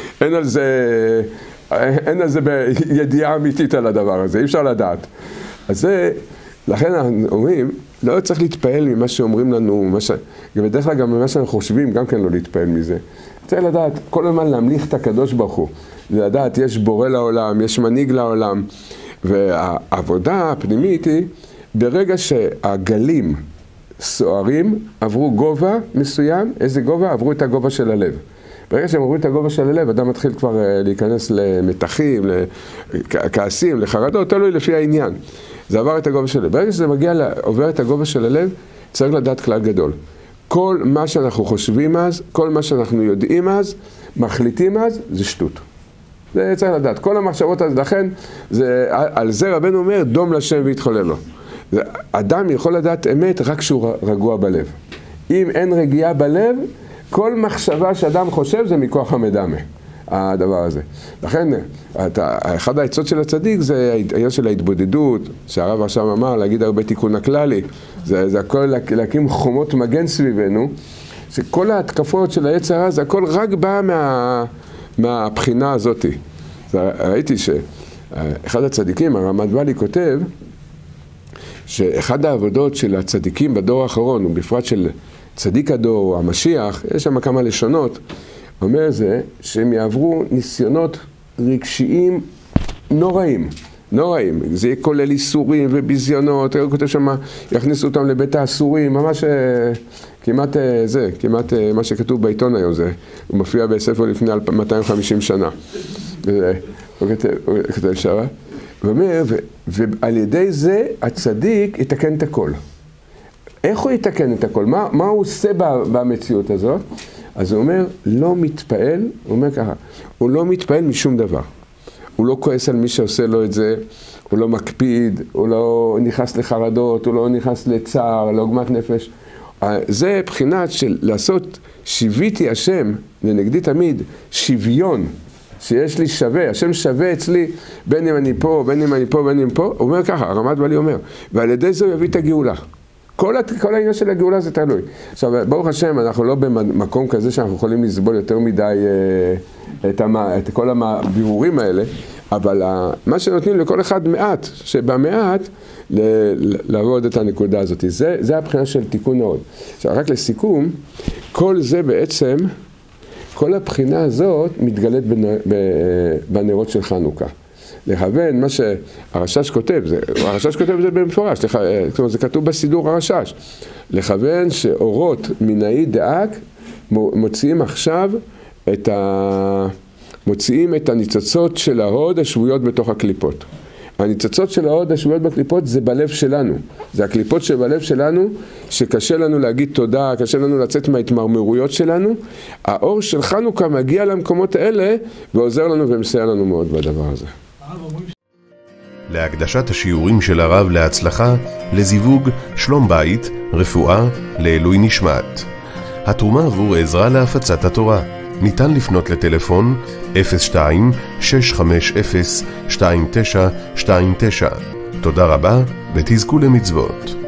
אין על זה בידיעה אמיתית על הדבר הזה, אי אפשר לדעת. אז זה, לכן אנחנו אומרים, לא צריך להתפעל ממה שאומרים לנו, בדרך כלל גם ממה שאנחנו חושבים, גם כן לא להתפעל מזה. צריך לדעת, כל הזמן להמליך את הקדוש ברוך הוא. לדעת, יש בורא לעולם, יש מנהיג לעולם, והעבודה הפנימית היא, ברגע שהגלים סוערים, עברו גובה מסוים, איזה גובה? עברו את הגובה של הלב. ברגע שהם עברו את הגובה של הלב, אדם מתחיל כבר להיכנס למתחים, לכעסים, לחרדות, תלוי לפי העניין. זה עבר את הגובה של הלב. ברגע שזה עובר את הגובה של הלב, צריך לדעת כלל גדול. כל מה שאנחנו חושבים אז, כל מה שאנחנו יודעים אז, מחליטים אז, זה שטות. זה צריך לדעת. כל המחשבות אז, לכן, על זה רבנו אומר, דום לשם והתחולל לו. אדם יכול לדעת אמת רק כשהוא רגוע בלב. אם אין רגיעה בלב, כל מחשבה שאדם חושב זה מכוח המדמה, הדבר הזה. לכן, אחד העצות של הצדיק זה העניין של ההתבודדות, שהרב עכשיו אמר, להגיד הרבה תיקון הכללי. זה הכל להקים חומות מגן סביבנו, שכל ההתקפות של היצר הרע, זה הכל רק בא מהבחינה הזאת. ראיתי שאחד הצדיקים, הרמת ואלי, כותב, שאחד העבודות של הצדיקים בדור האחרון, ובפרט של צדיק הדור, המשיח, יש שם כמה לשונות, אומר זה שהם יעברו ניסיונות רגשיים נוראים, נוראים. זה כולל איסורים וביזיונות, הוא כותב שם, יכניסו אותם לבית האסורים, ממש כמעט מה שכתוב בעיתון היום, זה הוא מופיע בספר לפני 250 שנה. הוא כותב שם, ואומר, ועל ידי זה הצדיק יתקן את הכל. איך הוא יתקן את הכל? מה הוא עושה במציאות הזאת? אז הוא אומר, לא מתפעל, הוא אומר ככה, הוא לא מתפעל משום דבר. הוא לא כועס על מי שעושה לו את זה, הוא לא מקפיד, הוא לא נכנס לחרדות, הוא לא נכנס לצער, לעוגמת נפש. זה בחינת של לעשות שיוויתי השם, לנגדי תמיד, שוויון. שיש לי שווה, השם שווה אצלי, בין אם אני פה, בין אם אני פה, בין אם פה, הוא אומר ככה, הרמת ואלי אומר, ועל ידי זה הוא יביא את הגאולה. כל העניין של הגאולה זה תלוי. עכשיו, ברוך השם, אנחנו לא במקום כזה שאנחנו יכולים לסבול יותר מדי את כל הבירורים האלה, אבל מה שנותנים לכל אחד מעט, שבמעט לעבוד את הנקודה הזאת. זה הבחינה של תיקון נאות. עכשיו, רק לסיכום, כל זה בעצם, כל הבחינה הזאת מתגלית בנרות של חנוכה. לכוון מה שהרשש כותב, הרשש כותב את זה במפורש, זה כתוב בסידור הרשש. לכוון שאורות מנאי דאק מוציאים עכשיו מוציאים את הניצוצות של ההוד השבויות בתוך הקליפות. הניצוצות של האור השבועיות בקליפות זה בלב שלנו. זה הקליפות שבלב שלנו, שקשה לנו להגיד תודה, קשה לנו לצאת מההתמרמרויות שלנו. האור של חנוכה מגיע למקומות האלה ועוזר לנו ומסייע לנו מאוד בדבר הזה. להקדשת השיעורים של הרב להצלחה, לזיווג, שלום בית, רפואה, לעילוי נשמת. התרומה עבור עזרה להפצת התורה. ניתן לפנות לטלפון 02-650-2929. תודה רבה ותזכו למצוות.